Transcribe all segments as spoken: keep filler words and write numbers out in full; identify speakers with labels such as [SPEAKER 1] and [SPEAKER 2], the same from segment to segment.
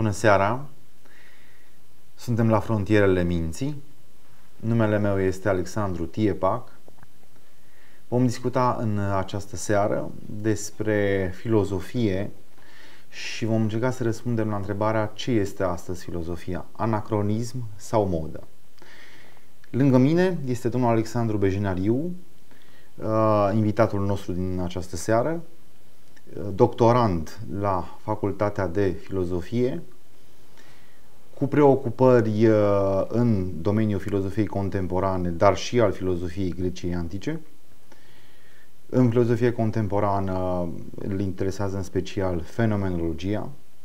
[SPEAKER 1] Bună seara! Suntem la frontierele minții. Numele meu este Alexandru Tiepac. Vom discuta în această seară despre filozofie și vom încerca să răspundem la întrebarea: ce este astăzi filozofia? Anacronism sau modă? Lângă mine este domnul Alexandru Bejinariu, invitatul nostru din această seară, doctorand la Facultatea de Filozofie, cu preocupări în domeniul filozofiei contemporane, dar și al filozofiei Greciei antice. În filozofie contemporană îl interesează în special fenomenologia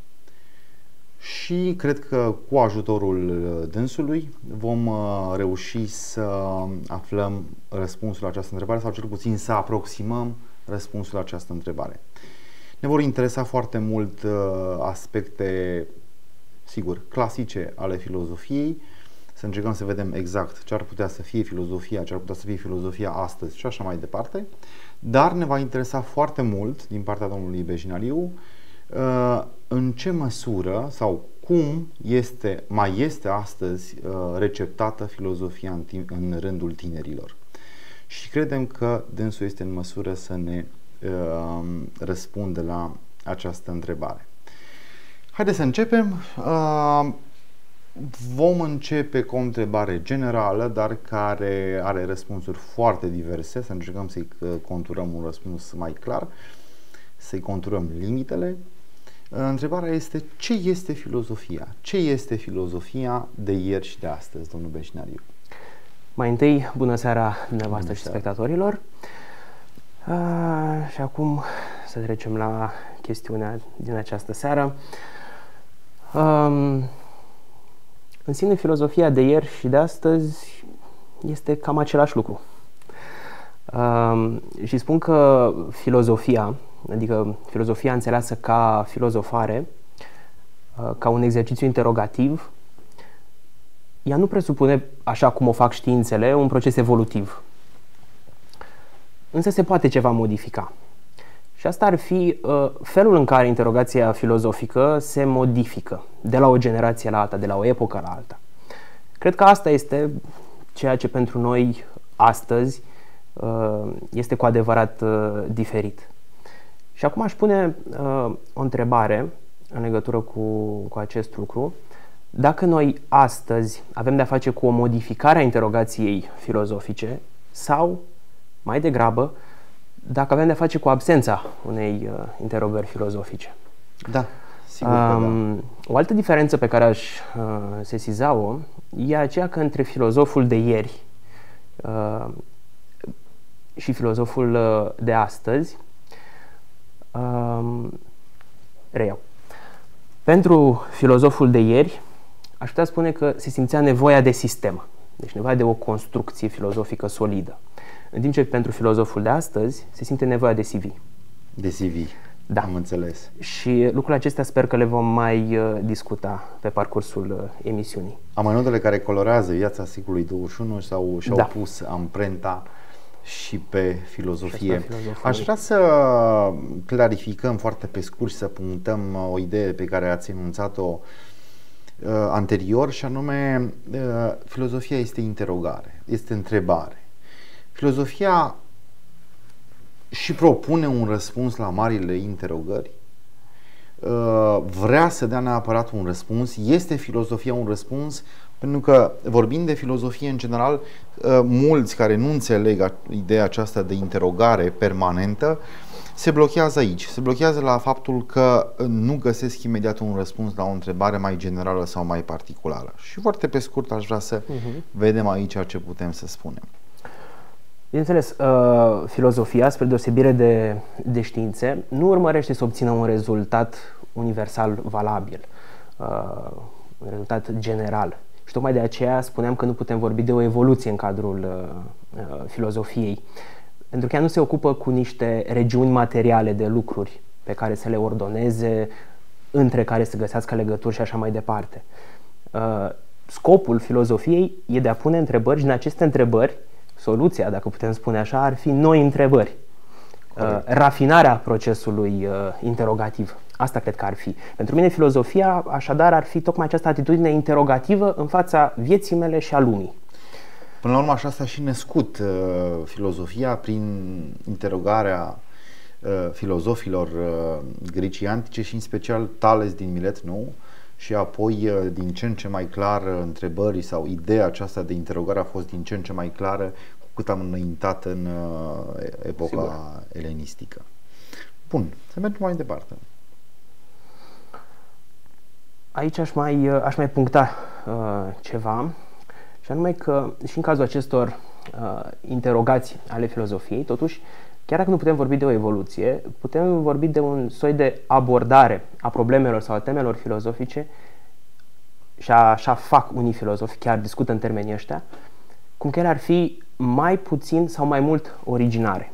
[SPEAKER 1] și cred că cu ajutorul dânsului vom reuși să aflăm răspunsul la această întrebare, sau cel puțin să aproximăm răspunsul la această întrebare. Ne vor interesa foarte mult aspecte, sigur, clasice ale filozofiei, să încercăm să vedem exact ce ar putea să fie filozofia, ce ar putea să fie filozofia astăzi și așa mai departe. Dar ne va interesa foarte mult, din partea domnului Bejinariu, în ce măsură sau cum este, mai este astăzi receptată filozofia în, în rândul tinerilor. Și credem că dânsul este în măsură să ne uh, răspundă la această întrebare. Haideți să începem. Uh, vom începe cu o întrebare generală, dar care are răspunsuri foarte diverse, să încercăm să-i conturăm un răspuns mai clar, să-i conturăm limitele. Uh, întrebarea este: ce este filozofia? Ce este filozofia de ieri și de astăzi, domnul Bejinariu?
[SPEAKER 2] Mai întâi, bună seara dumneavoastră și spectatorilor. A, și acum să trecem la chestiunea din această seară. A, în sine, filozofia de ieri și de astăzi este cam același lucru. A, și spun că filozofia, adică filozofia înțeleasă ca filozofare, a, ca un exercițiu interogativ, ea nu presupune, așa cum o fac științele, un proces evolutiv. Însă se poate ceva modifica. Și asta ar fi uh, felul în care interogația filozofică se modifică de la o generație la alta, de la o epocă la alta. Cred că asta este ceea ce pentru noi astăzi uh, este cu adevărat uh, diferit. Și acum aș pune uh, o întrebare în legătură cu, cu acest lucru. Dacă noi astăzi avem de-a face cu o modificare a interogației filozofice sau, mai degrabă, dacă avem de-a face cu absența unei uh, interogări filozofice.
[SPEAKER 1] Da, sigur că um,
[SPEAKER 2] da. O altă diferență pe care aș uh, sesiza-o e aceea că între filozoful de ieri uh, și filozoful uh, de astăzi, uh, reiau. Pentru filozoful de ieri, aș putea spune că se simțea nevoia de sistem, deci nevoia de o construcție filozofică solidă. În timp ce pentru filozoful de astăzi se simte nevoia de C V.
[SPEAKER 1] De C V,
[SPEAKER 2] da.
[SPEAKER 1] Am înțeles.
[SPEAKER 2] Și lucrurile acestea sper că le vom mai uh, discuta pe parcursul uh, emisiunii.
[SPEAKER 1] Amănuntele care colorează viața secolului douăzeci și unu sau și-au
[SPEAKER 2] da.
[SPEAKER 1] pus amprenta și pe filozofie.
[SPEAKER 2] filozofie.
[SPEAKER 1] Aș vrea să clarificăm foarte pe scurt și să punctăm o idee pe care ați enunțat-o Uh, anterior, și anume uh, filozofia este interogare, este întrebare. Filozofia și propune un răspuns la marile interogări, uh, vrea să dea neapărat un răspuns. Este filozofia un răspuns? Pentru că, vorbind de filozofie în general, uh, mulți care nu înțeleg ideea aceasta de interogare permanentă se blochează aici, se blochează la faptul că nu găsesc imediat un răspuns la o întrebare mai generală sau mai particulară. Și foarte pe scurt aș vrea să uh-huh. vedem aici ce putem să spunem.
[SPEAKER 2] Bineînțeles, uh, filozofia, spre deosebire de, de științe, nu urmărește să obțină un rezultat universal valabil, uh, un rezultat general. Și tocmai de aceea spuneam că nu putem vorbi de o evoluție în cadrul uh, uh, filozofiei. Pentru că ea nu se ocupă cu niște regiuni materiale de lucruri pe care să le ordoneze, între care să găsească legături și așa mai departe. Scopul filozofiei e de a pune întrebări și în aceste întrebări, soluția, dacă putem spune așa, ar fi noi întrebări. Corect. Rafinarea procesului interogativ Asta cred că ar fi. Pentru mine filozofia, așadar, ar fi tocmai această atitudine interogativă în fața vieții mele și a lumii.
[SPEAKER 1] Până la urmă așa s-a și născut uh, filozofia, prin interogarea uh, filozofilor uh, greci antice și în special Tales din Milet Nou, și apoi uh, din ce în ce mai clar întrebării sau ideea aceasta de interogare a fost din ce în ce mai clară cu cât am înaintat în uh, epoca Sigur. elenistică. Bun, să mergem mai departe.
[SPEAKER 2] Aici aș mai, aș mai puncta uh, ceva, și anume că și în cazul acestor uh, interogații ale filozofiei, totuși, chiar dacă nu putem vorbi de o evoluție, putem vorbi de un soi de abordare a problemelor sau a temelor filozofice, și așa fac unii filozofi, chiar discută în termenii ăștia, cum că ele ar fi mai puțin sau mai mult originare.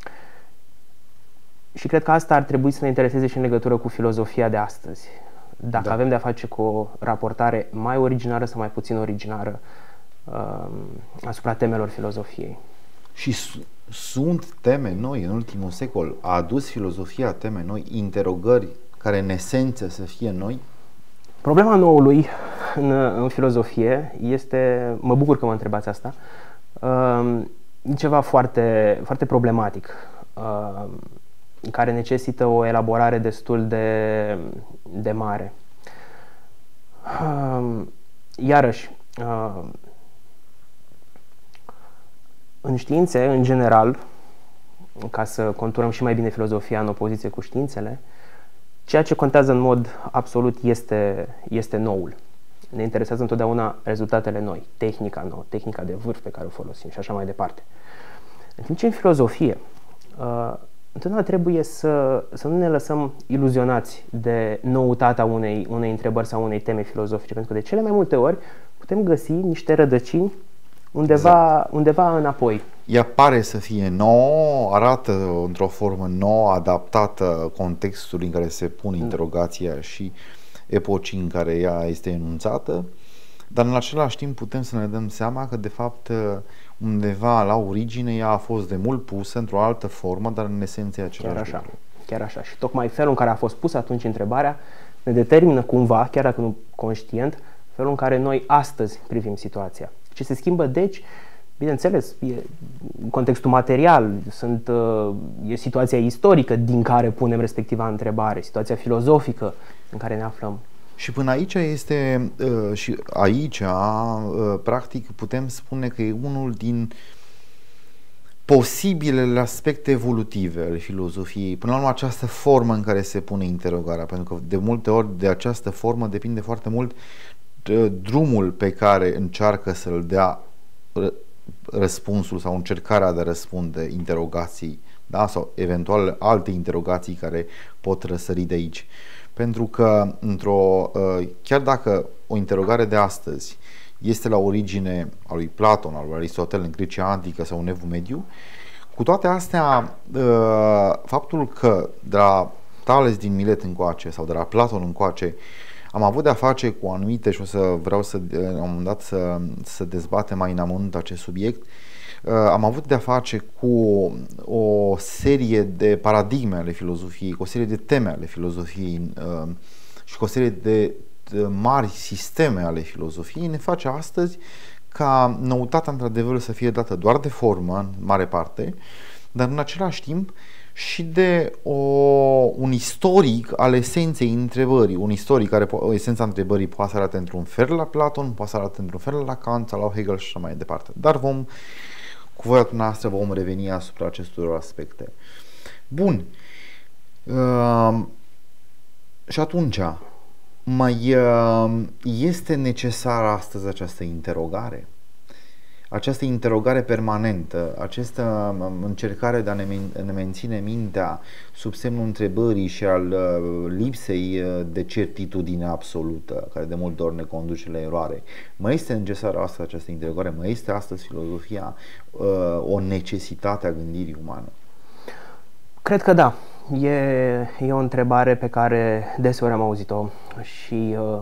[SPEAKER 2] Și cred că asta ar trebui să ne intereseze și în legătură cu filozofia de astăzi. Dacă da. avem de-a face cu o raportare mai originară sau mai puțin originară uh, asupra temelor filozofiei.
[SPEAKER 1] Și sunt teme noi în ultimul secol? A adus filozofia teme noi, interogări care în esență să fie noi?
[SPEAKER 2] Problema noului în, în filozofie este, mă bucur că mă întrebați asta, uh, ceva foarte, foarte problematic, uh, care necesită o elaborare destul de, de mare. Uh, iarăși, uh, în științe, în general, ca să conturăm și mai bine filozofia în opoziție cu științele, ceea ce contează în mod absolut este, este noul. Ne interesează întotdeauna rezultatele noi, tehnica nouă, tehnica de vârf pe care o folosim și așa mai departe. În timp ce în filozofie, uh, întotdeauna trebuie să, să nu ne lăsăm iluzionați de noutatea unei, unei întrebări sau unei teme filozofice, pentru că de cele mai multe ori putem găsi niște rădăcini undeva, exact. undeva înapoi.
[SPEAKER 1] Ea pare să fie nouă, arată într-o formă nouă, adaptată contextului în care se pune interogația și epocii în care ea este enunțată, dar în același timp putem să ne dăm seama că de fapt undeva la origine ea a fost de mult pusă într-o altă formă, dar în esență e același
[SPEAKER 2] chiar așa,
[SPEAKER 1] lucru. Chiar
[SPEAKER 2] așa. Și tocmai felul în care a fost pusă atunci întrebarea ne determină cumva, chiar dacă nu conștient, felul în care noi astăzi privim situația. Ce se schimbă, deci, bineînțeles, e contextul material, sunt, e situația istorică din care punem respectiva întrebare, situația filozofică în care ne aflăm.
[SPEAKER 1] Și până aici este, și aici, practic, putem spune că e unul din posibilele aspecte evolutive ale filozofiei. Până la urmă, această formă în care se pune interogarea, pentru că de multe ori de această formă depinde foarte mult drumul pe care încearcă să-l dea răspunsul sau încercarea de a răspunde interogații, da? Sau eventual alte interogații care pot răsări de aici. Pentru că într-o, chiar dacă o interogare de astăzi este la origine a lui Platon, a lui Aristotel în Grecia antică sau în Evul Mediu, cu toate astea, faptul că de la Tales din Milet încoace sau de la Platon încoace am avut de-a face cu anumite, și o să vreau să, la un moment dat să, să dezbatem mai în amănunt acest subiect, am avut de-a face cu o serie de paradigme ale filozofiei, cu o serie de teme ale filozofiei și cu o serie de mari sisteme ale filozofiei, ne face astăzi ca noutatea într-adevăr să fie dată doar de formă, în mare parte, dar în același timp și de o, un istoric al esenței întrebării, un istoric care o esența întrebării poate să arate într-un fel la Platon, poate să arate într-un fel la Kant sau la Hegel și așa mai departe. Dar vom, cu voia noastră, vom reveni asupra acestor aspecte. Bun. Uh, și atunci, mai uh, este necesară astăzi această interogare? Această interogare permanentă, această încercare de a ne, ne menține mintea sub semnul întrebării și al lipsei de certitudine absolută, care de multe ori ne conduce la eroare. Mai este necesară astăzi această interogare? Mai este astăzi filozofia o necesitate a gândirii umane?
[SPEAKER 2] Cred că da. E, e o întrebare pe care deseori am auzit-o și uh,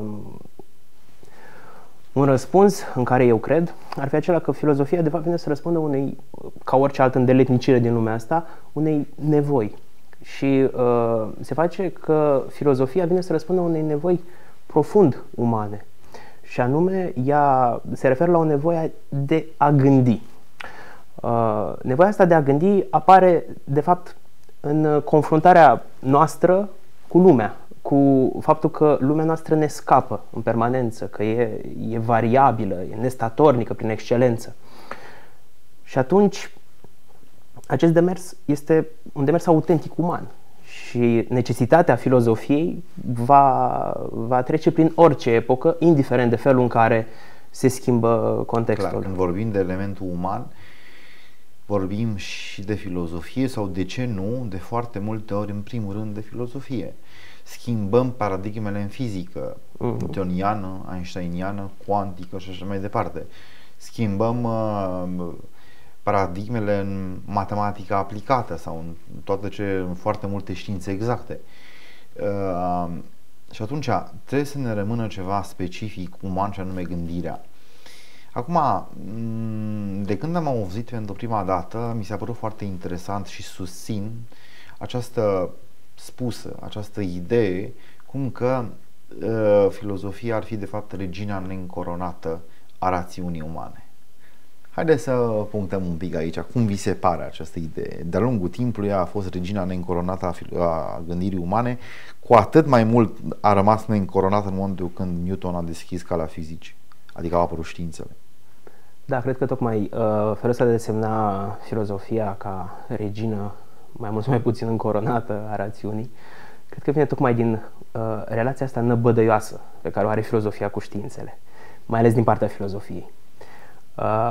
[SPEAKER 2] un răspuns în care eu cred ar fi acela că filozofia de fapt vine să răspundă unei, ca orice altă îndeletnicire din lumea asta, unei nevoi. și uh, se face că filozofia vine să răspundă unei nevoi profund umane. Și anume, ea se referă la o nevoie de a gândi. Uh, nevoia asta de a gândi apare, de fapt, în confruntarea noastră cu lumea, cu faptul că lumea noastră ne scapă în permanență, că e, e variabilă, e nestatornică prin excelență. Și atunci, acest demers este un demers autentic uman și necesitatea filozofiei va, va trece prin orice epocă, indiferent de felul în care se schimbă contextul.
[SPEAKER 1] Clar, când vorbim de elementul uman, vorbim și de filozofie sau, de ce nu, de foarte multe ori, în primul rând, de filozofie. Schimbăm paradigmele în fizică, uh-huh. newtoniană, einsteiniană, cuantică și așa mai departe. Schimbăm uh, paradigmele în matematica aplicată sau în toate ce, în foarte multe științe exacte. Uh, și atunci trebuie să ne rămână ceva specific uman, și anume gândirea. Acum, de când am auzit pentru prima dată, mi s-a părut foarte interesant și susțin această spusă, această idee, cum că uh, filozofia ar fi de fapt regina neîncoronată a rațiunii umane. Haideți să punctăm un pic aici, cum vi se pare această idee? De-a lungul timpului a fost regina neîncoronată a, a gândirii umane, cu atât mai mult a rămas neîncoronată în momentul când Newton a deschis calea fizicii, adică au apărut științele.
[SPEAKER 2] Da, cred că tocmai uh, felul ăsta de desemna filozofia ca regină mai mult sau mai puțin încoronată a rațiunii, cred că vine tocmai din uh, relația asta năbădăioasă pe care o are filozofia cu științele, mai ales din partea filozofiei. Uh,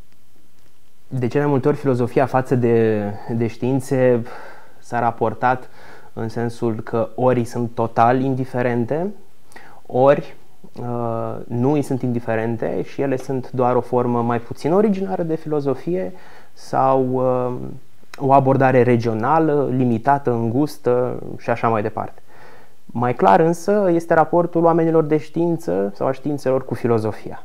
[SPEAKER 2] de cele mai multe ori filozofia față de, de științe s-a raportat în sensul că ori sunt total indiferente, ori uh, nu îi sunt indiferente și ele sunt doar o formă mai puțin originară de filozofie sau uh, o abordare regională, limitată, îngustă și așa mai departe. Mai clar însă este raportul oamenilor de știință sau a științelor cu filozofia.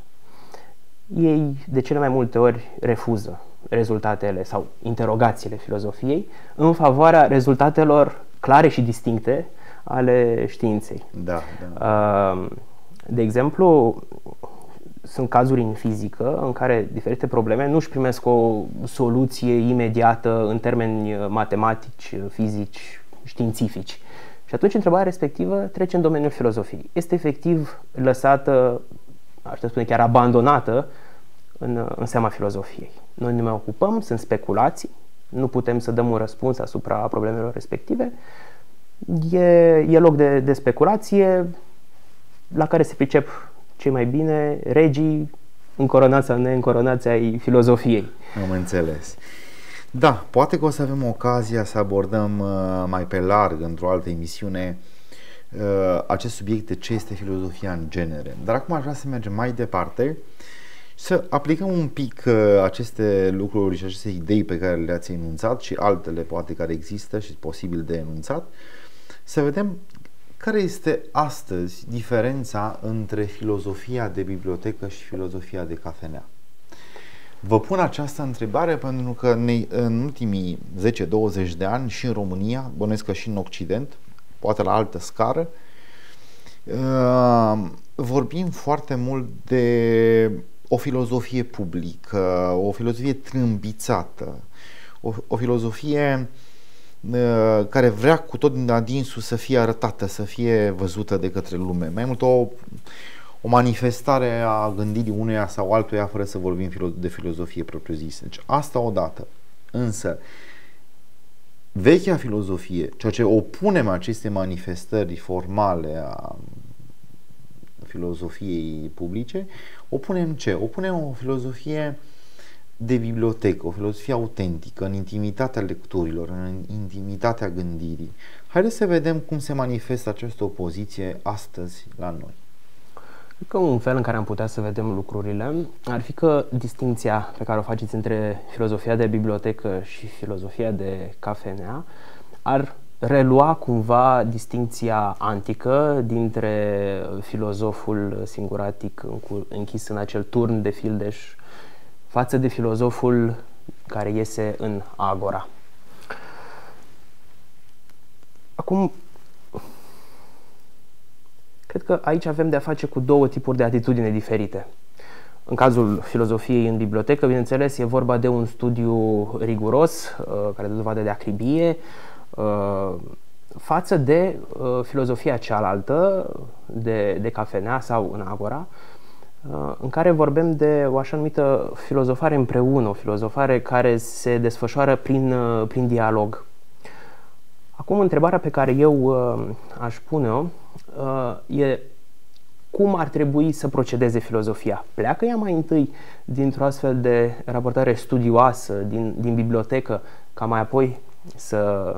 [SPEAKER 2] Ei de cele mai multe ori refuză rezultatele sau interogațiile filozofiei în favoarea rezultatelor clare și distincte ale științei.
[SPEAKER 1] Da, da.
[SPEAKER 2] De exemplu, sunt cazuri în fizică în care diferite probleme nu își primesc o soluție imediată în termeni matematici, fizici, științifici. Și atunci întrebarea respectivă trece în domeniul filozofiei. Este efectiv lăsată, aș spune chiar abandonată în, în seama filozofiei. Noi ne mai ocupăm, sunt speculații, nu putem să dăm un răspuns asupra problemelor respective. E, e loc de, de speculație la care se pricep cei mai bine regii încoronați sau neîncoronați ai filozofiei.
[SPEAKER 1] Am înțeles. Da, poate că o să avem ocazia să abordăm uh, mai pe larg într-o altă emisiune uh, acest subiect de ce este filozofia în genere. Dar acum aș vrea să mergem mai departe și să aplicăm un pic uh, aceste lucruri și aceste idei pe care le-ați enunțat și altele poate care există și posibil de enunțat, să vedem care este astăzi diferența între filozofia de bibliotecă și filozofia de cafenea. Vă pun această întrebare pentru că în ultimii zece douăzeci de ani și în România, bănuiesc că și în Occident, poate la altă scară, vorbim foarte mult de o filozofie publică, o filozofie trâmbițată, o, o filozofie care vrea cu tot din adinsul să fie arătată, să fie văzută de către lume. Mai mult o, o manifestare a gândirii uneia sau altuia fără să vorbim de filozofie propriu-zisă. Deci asta odată. Însă vechea filozofie, ceea ce opunem aceste manifestări formale a filozofiei publice, opunem ce? Opunem o filozofie de bibliotecă, o filozofie autentică, în intimitatea lecturilor, în intimitatea gândirii. Haideți să vedem cum se manifestă această opoziție astăzi la noi.
[SPEAKER 2] Cred că un fel în care am putea să vedem lucrurile ar fi că distinția pe care o faceți între filozofia de bibliotecă și filozofia de cafenea ar relua cumva distinția antică dintre filozoful singuratic închis în acel turn de fildeș față de filozoful care iese în agora. Acum, cred că aici avem de a face cu două tipuri de atitudine diferite. În cazul filozofiei în bibliotecă, bineînțeles, e vorba de un studiu riguros, care dă dovadă de acribie, față de filozofia cealaltă, de, de cafenea sau în agora, în care vorbim de o așa numită filozofare împreună, o filozofare care se desfășoară prin, prin dialog. Acum, întrebarea pe care eu aș pune-o e cum ar trebui să procedeze filozofia. Pleacă ea mai întâi dintr-o astfel de raportare studioasă din, din bibliotecă, ca mai apoi să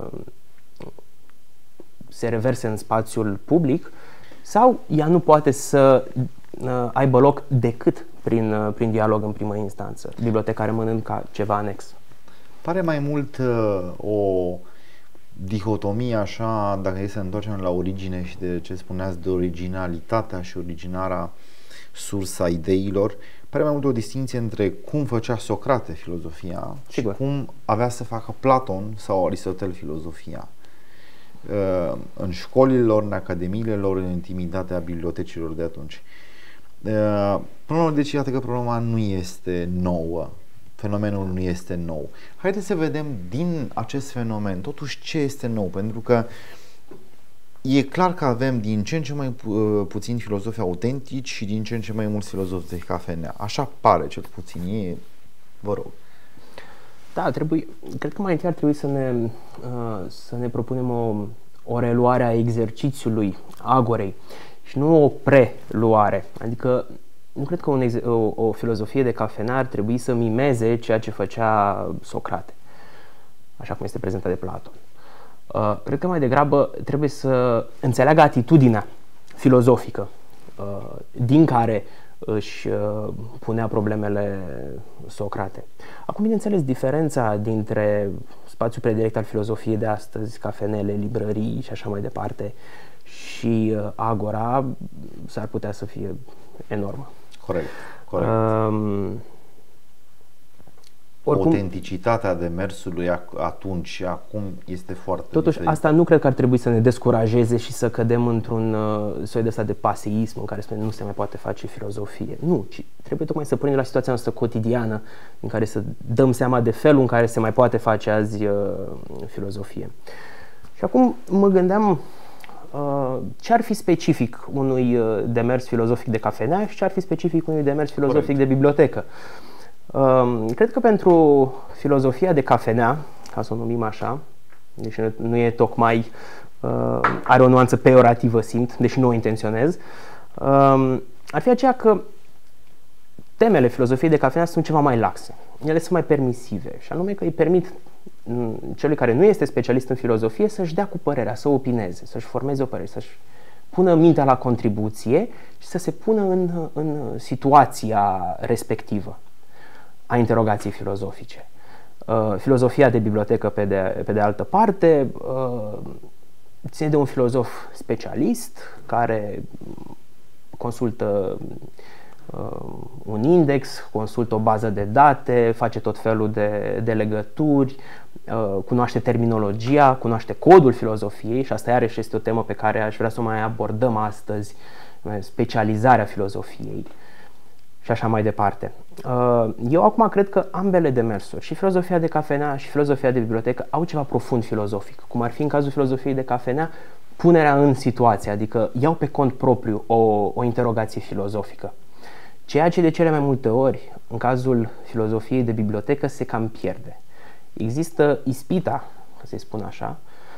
[SPEAKER 2] se reverse în spațiul public, sau ea nu poate să uh, aibă loc decât prin, uh, prin dialog în primă instanță, biblioteca rămânând ca ceva anex?
[SPEAKER 1] Pare mai mult uh, o dihotomie așa, dacă e să ne întoarcem la origine și de ce spuneați de originalitatea și originarea sursa ideilor, pare mai mult o distinție între cum făcea Socrate filozofia
[SPEAKER 2] Sigur.
[SPEAKER 1] și cum avea să facă Platon sau Aristotel filozofia. În școlile lor, în academiile lor, în intimitatea bibliotecilor de atunci. Până la urmă, deci iată că problema nu este nouă. Fenomenul nu este nou. Haideți să vedem din acest fenomen totuși ce este nou, pentru că e clar că avem din ce în ce mai pu- puțini filozofi autentici și din ce în ce mai mulți filozofi de cafenea. Așa pare cel puțin. E, vă rog.
[SPEAKER 2] Da, trebuie, cred că mai întâi ar trebui să ne, să ne propunem o, o reluare a exercițiului agorei și nu o preluare. Adică nu cred că un, o, o filozofie de cafenea ar trebui să mimeze ceea ce făcea Socrate, așa cum este prezentat de Platon. Uh, cred că mai degrabă trebuie să înțeleagă atitudinea filozofică uh, din care își uh, punea problemele Socrate. Acum, bineînțeles, diferența dintre spațiul predirect al filozofiei de astăzi, cafenele, librării și așa mai departe, și uh, agora s-ar putea să fie enormă.
[SPEAKER 1] Corect, corect.
[SPEAKER 2] Um, oricum,
[SPEAKER 1] Autenticitatea demersului atunci și acum este foarte
[SPEAKER 2] totuși,
[SPEAKER 1] diferită.
[SPEAKER 2] asta nu cred că ar trebui să ne descurajeze și să cădem într-un uh, soi de ăsta de paseism în care spune nu se mai poate face filozofie. Nu, ci trebuie tocmai să punem la situația noastră cotidiană în care să dăm seama de felul în care se mai poate face azi uh, filozofie. Și acum mă gândeam uh, ce ar fi specific unui uh, demers filozofic de cafenea și ce ar fi specific unui demers filozofic Corect. de bibliotecă. Uh, cred că pentru filozofia de cafenea, ca să o numim așa, deși nu e tocmai, uh, are o nuanță peorativă, simt, deși nu o intenționez, uh, ar fi aceea că temele filozofiei de cafenea sunt ceva mai laxe. Ele sunt mai permisive și anume că îi permit celui care nu este specialist în filozofie să-și dea cu părerea, să opineze, să-și formeze o părere, să-și pună mintea la contribuție și să se pună în, în situația respectivă a interogației filozofice. Uh, filozofia de bibliotecă, pe de, pe de altă parte, uh, ține de un filozof specialist care consultă uh, un index, consultă o bază de date, face tot felul de, de legături, uh, cunoaște terminologia, cunoaște codul filozofiei și asta iarăși este o temă pe care aș vrea să o mai abordăm astăzi, specializarea filozofiei și așa mai departe. Eu acum cred că ambele demersuri, și filozofia de cafenea și filozofia de bibliotecă, au ceva profund filozofic, cum ar fi în cazul filozofiei de cafenea punerea în situație, adică iau pe cont propriu o, o interogație filozofică. Ceea ce de cele mai multe ori, în cazul filozofiei de bibliotecă, se cam pierde. Există ispita, să-i spun așa,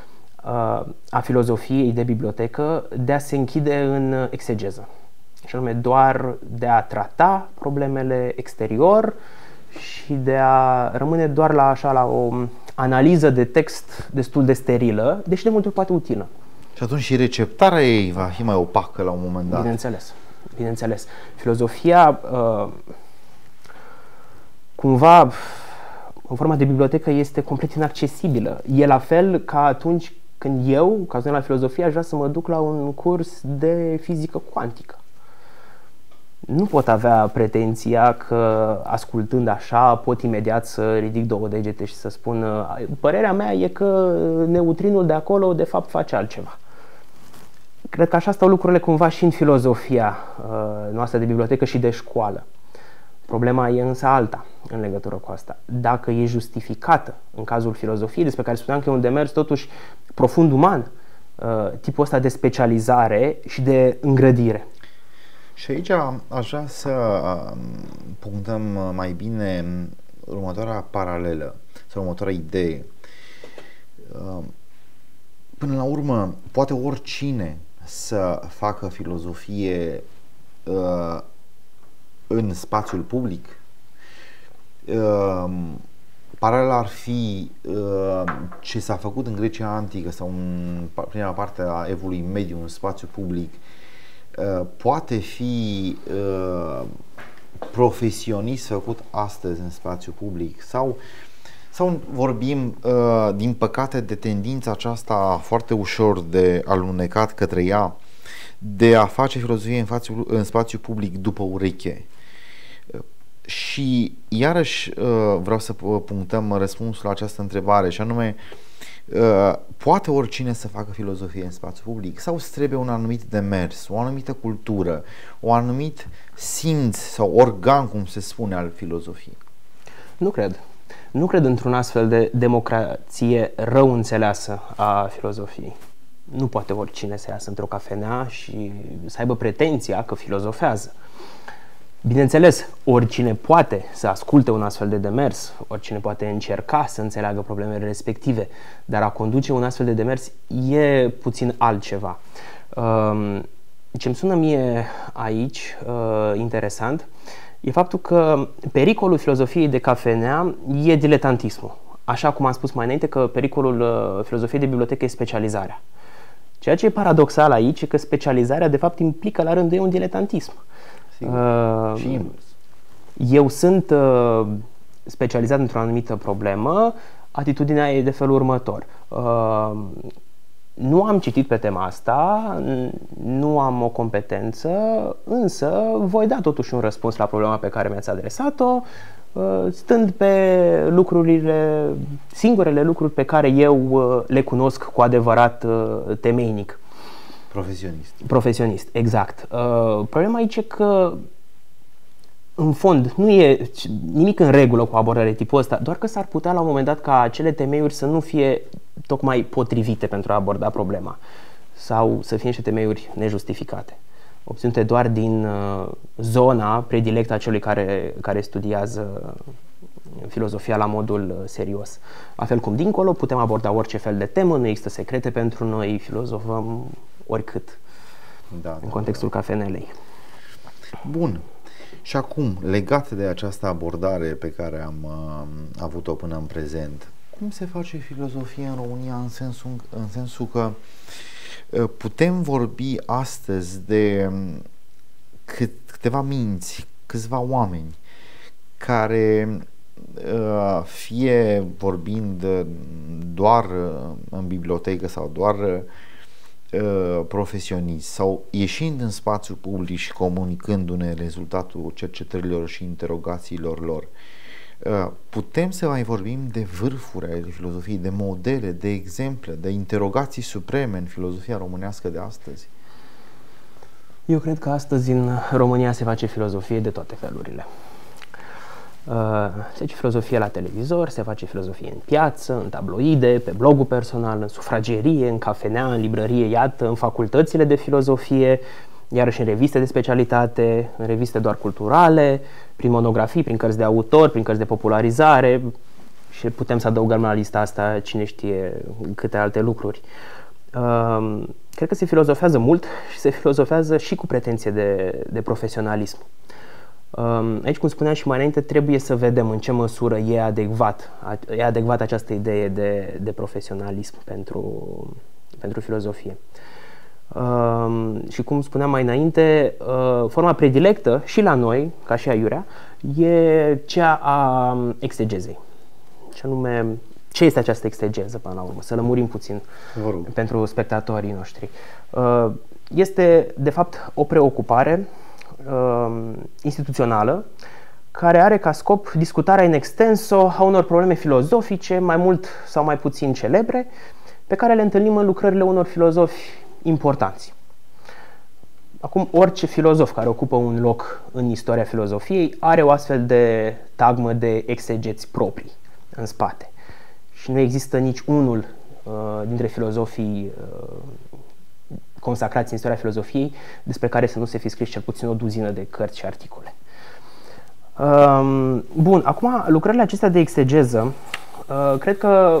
[SPEAKER 2] a filozofiei de bibliotecă de a se închide în exegeză. Și anume doar de a trata problemele exterior și de a rămâne doar la, așa, la o analiză de text destul de sterilă, deși de multe ori poate utilă.
[SPEAKER 1] Și atunci și receptarea ei va fi mai opacă la un moment dat.
[SPEAKER 2] Bineînțeles, bineînțeles. Filozofia uh, cumva în forma de bibliotecă este complet inaccesibilă. E la fel ca atunci când eu, ca să la filozofie, aș vrea să mă duc la un curs de fizică cuantică. Nu pot avea pretenția că, ascultând așa, pot imediat să ridic două degete și să spun părerea mea e că neutrinul de acolo de fapt face altceva. Cred că așa stau lucrurile cumva și în filozofia uh, noastră de bibliotecă și de școală. Problema e însă alta în legătură cu asta. Dacă e justificată în cazul filozofiei, despre care spuneam că e un demers totuși profund uman, uh, tipul ăsta de specializare și de îngrădire.
[SPEAKER 1] Și aici aș vrea să punctăm mai bine următoarea paralelă sau următoarea idee. Până la urmă, poate oricine să facă filozofie în spațiul public. Paralela ar fi ce s-a făcut în Grecia antică sau în prima parte a evului mediu în spațiu public. Poate fi uh, profesionist făcut astăzi în spațiu public sau, sau vorbim uh, din păcate de tendința aceasta foarte ușor de alunecat către ea de a face filozofie în, fațiu, în spațiu public după ureche. Și iarăși uh, vreau să punctăm răspunsul la această întrebare și anume Uh, poate oricine să facă filozofie în spațiu public sau îți trebuie un anumit demers, o anumită cultură, un anumit simț sau organ, cum se spune, al filozofiei?
[SPEAKER 2] Nu cred. Nu cred într-un astfel de democrație rău înțeleasă a filozofiei. Nu poate oricine să iasă într-o cafenea și să aibă pretenția că filozofează. Bineînțeles, oricine poate să asculte un astfel de demers, oricine poate încerca să înțeleagă problemele respective, dar a conduce un astfel de demers e puțin altceva. Ce îmi sună mie aici interesant e faptul că pericolul filozofiei de cafenea e diletantismul. Așa cum am spus mai înainte că pericolul filozofiei de bibliotecă e specializarea. Ceea ce e paradoxal aici e că specializarea de fapt implică la rândul ei un diletantism. Uh,
[SPEAKER 1] și
[SPEAKER 2] eu sunt uh, specializat într-o anumită problemă, atitudinea e de felul următor. Uh, nu am citit pe tema asta, nu am o competență, însă voi da totuși un răspuns la problema pe care mi-ați adresat-o, uh, stând pe lucrurile, singurele lucruri pe care eu uh, le cunosc cu adevărat uh, temeinic.
[SPEAKER 1] Profesionist.
[SPEAKER 2] Profesionist, exact. Uh, problema aici e că, în fond, nu e nimic în regulă cu abordarea de tipul ăsta, doar că s-ar putea la un moment dat ca acele temeiuri să nu fie tocmai potrivite pentru a aborda problema sau să fie niște temeiuri nejustificate, obținute doar din uh, zona predilectă a celui care, care studiază filozofia la modul serios. La fel cum dincolo putem aborda orice fel de temă, nu există secrete pentru noi, filozofăm oricât,
[SPEAKER 1] da,
[SPEAKER 2] în
[SPEAKER 1] da,
[SPEAKER 2] contextul
[SPEAKER 1] da.
[SPEAKER 2] cafenelei.
[SPEAKER 1] Bun. Și acum, legat de această abordare pe care am uh, avut-o până în prezent, cum se face filozofia în România în sensul, în sensul că uh, putem vorbi astăzi de um, cât, câteva minți, câțiva oameni care uh, fie vorbind doar uh, în bibliotecă sau doar uh, profesionist sau ieșind în spațiu public și comunicându-ne rezultatul cercetărilor și interogațiilor lor, putem să mai vorbim de vârfuri ale filozofiei, de modele, de exemple, de interogații supreme în filozofia românească de astăzi?
[SPEAKER 2] Eu cred că astăzi în România se face filozofie de toate felurile. Se face filozofie la televizor, se face filozofie în piață, în tabloide, pe blogul personal, în sufragerie, în cafenea, în librărie, iată, în facultățile de filozofie, iarăși în reviste de specialitate, în reviste doar culturale, prin monografii, prin cărți de autor, prin cărți de popularizare și putem să adăugăm la lista asta cine știe câte alte lucruri. Cred că se filozofează mult și se filozofează și cu pretenție de, de profesionalism. Aici, cum spuneam și mai înainte, trebuie să vedem în ce măsură e adecvat, e adecvat această idee de, de profesionalism pentru, pentru filozofie. Și cum spuneam mai înainte, forma predilectă și la noi, ca și aiurea, e cea a exegezei. Și anume, ce este această exegeză până la urmă? Să lămurim puțin pentru spectatorii noștri. Este, de fapt, o preocupare uh, instituțională care are ca scop discutarea in extenso a unor probleme filozofice, mai mult sau mai puțin celebre, pe care le întâlnim în lucrările unor filozofi importanți. Acum, orice filozof care ocupă un loc în istoria filozofiei are o astfel de tagmă de exegeți proprii în spate. Și nu există nici unul uh, dintre filozofii uh, consacrați în istoria filozofiei despre care să nu se fi scris cel puțin o duzină de cărți și articole. Uh, bun, acum lucrările acestea de exegeză uh, cred că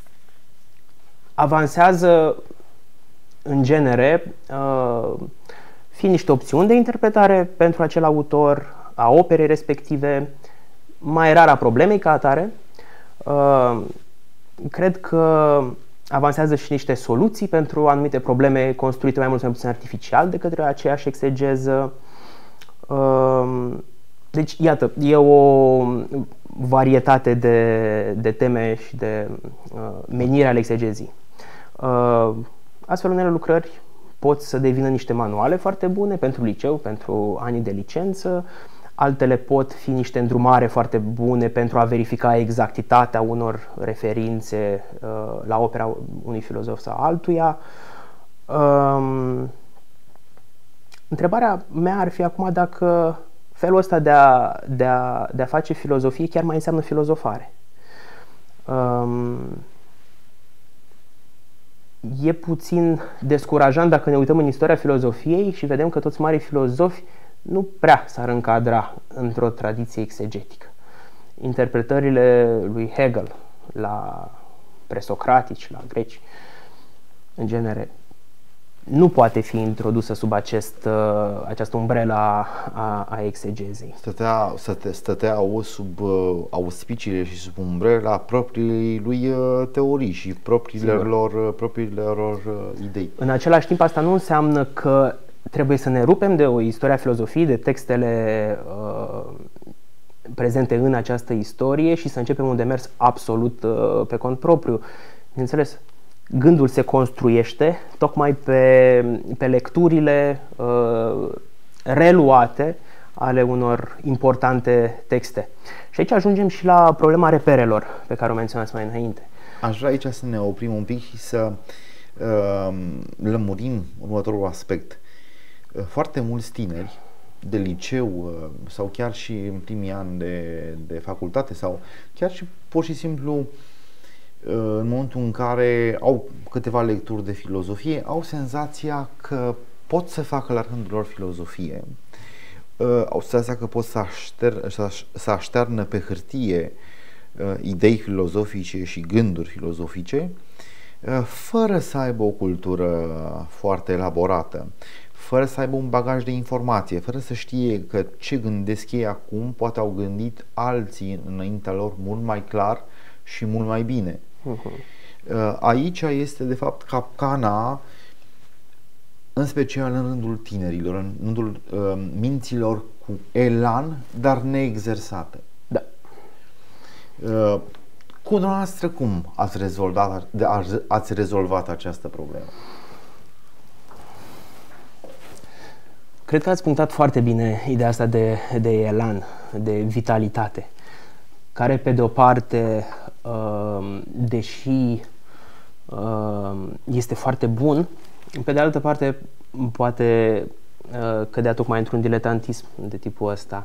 [SPEAKER 2] avansează în genere uh, fiind niște opțiuni de interpretare pentru acel autor, a operei respective, mai rar a problemei ca atare. Uh, cred că avansează și niște soluții pentru anumite probleme construite mai mult sau mai puțin artificial de către aceeași exegeză. Uh, deci, iată, e o varietate de, de teme și de uh, menire ale exegezii. Uh, astfel, unele lucrări pot să devină niște manuale foarte bune pentru liceu, pentru anii de licență, altele pot fi niște îndrumare foarte bune pentru a verifica exactitatea unor referințe uh, la opera unui filozof sau altuia. Um, întrebarea mea ar fi acum dacă felul ăsta de a, de a, de a face filozofie chiar mai înseamnă filozofare. Um, E puțin descurajant dacă ne uităm în istoria filozofiei și vedem că toți marii filozofi nu prea s-ar încadra într-o tradiție exegetică. Interpretările lui Hegel la presocratici, la greci, în genere, nu poate fi introdusă sub acest, această umbrelă a, a, a exegezei.
[SPEAKER 1] Stătea, stăteau sub auspiciile și sub umbrela propriei lui teorii și propriile lor, propriile lor idei.
[SPEAKER 2] În același timp, asta nu înseamnă că trebuie să ne rupem de o istoria filozofiei, de textele uh, prezente în această istorie și să începem un demers absolut uh, pe cont propriu. Bineînțeles, gândul se construiește tocmai pe, pe lecturile uh, reluate ale unor importante texte. Și aici ajungem și la problema reperelor pe care o menționați mai înainte.
[SPEAKER 1] Aș vrea aici să ne oprim un pic și să uh, lămurim următorul aspect. Foarte mulți tineri de liceu uh, sau chiar și în primii ani de, de facultate sau chiar și pur și simplu în momentul în care au câteva lecturi de filozofie, au senzația că pot să facă la rândul lor filozofie, au senzația că pot să, așter, să așternă pe hârtie idei filozofice și gânduri filozofice, fără să aibă o cultură foarte elaborată, fără să aibă un bagaj de informație, fără să știe că ce gândesc ei acum poate au gândit alții înaintea lor mult mai clar și mult mai bine. Uh-huh. Aici este de fapt capcana, în special în rândul tinerilor, în rândul uh, minților cu elan, dar neexersate.
[SPEAKER 2] Da.
[SPEAKER 1] Uh, cu noastră cum ați rezolvat, ați rezolvat această problemă?
[SPEAKER 2] Cred că ați punctat foarte bine ideea asta de, de elan, de vitalitate, care pe de o parte, deși este foarte bun, pe de altă parte poate cădea tocmai într-un diletantism de tipul ăsta.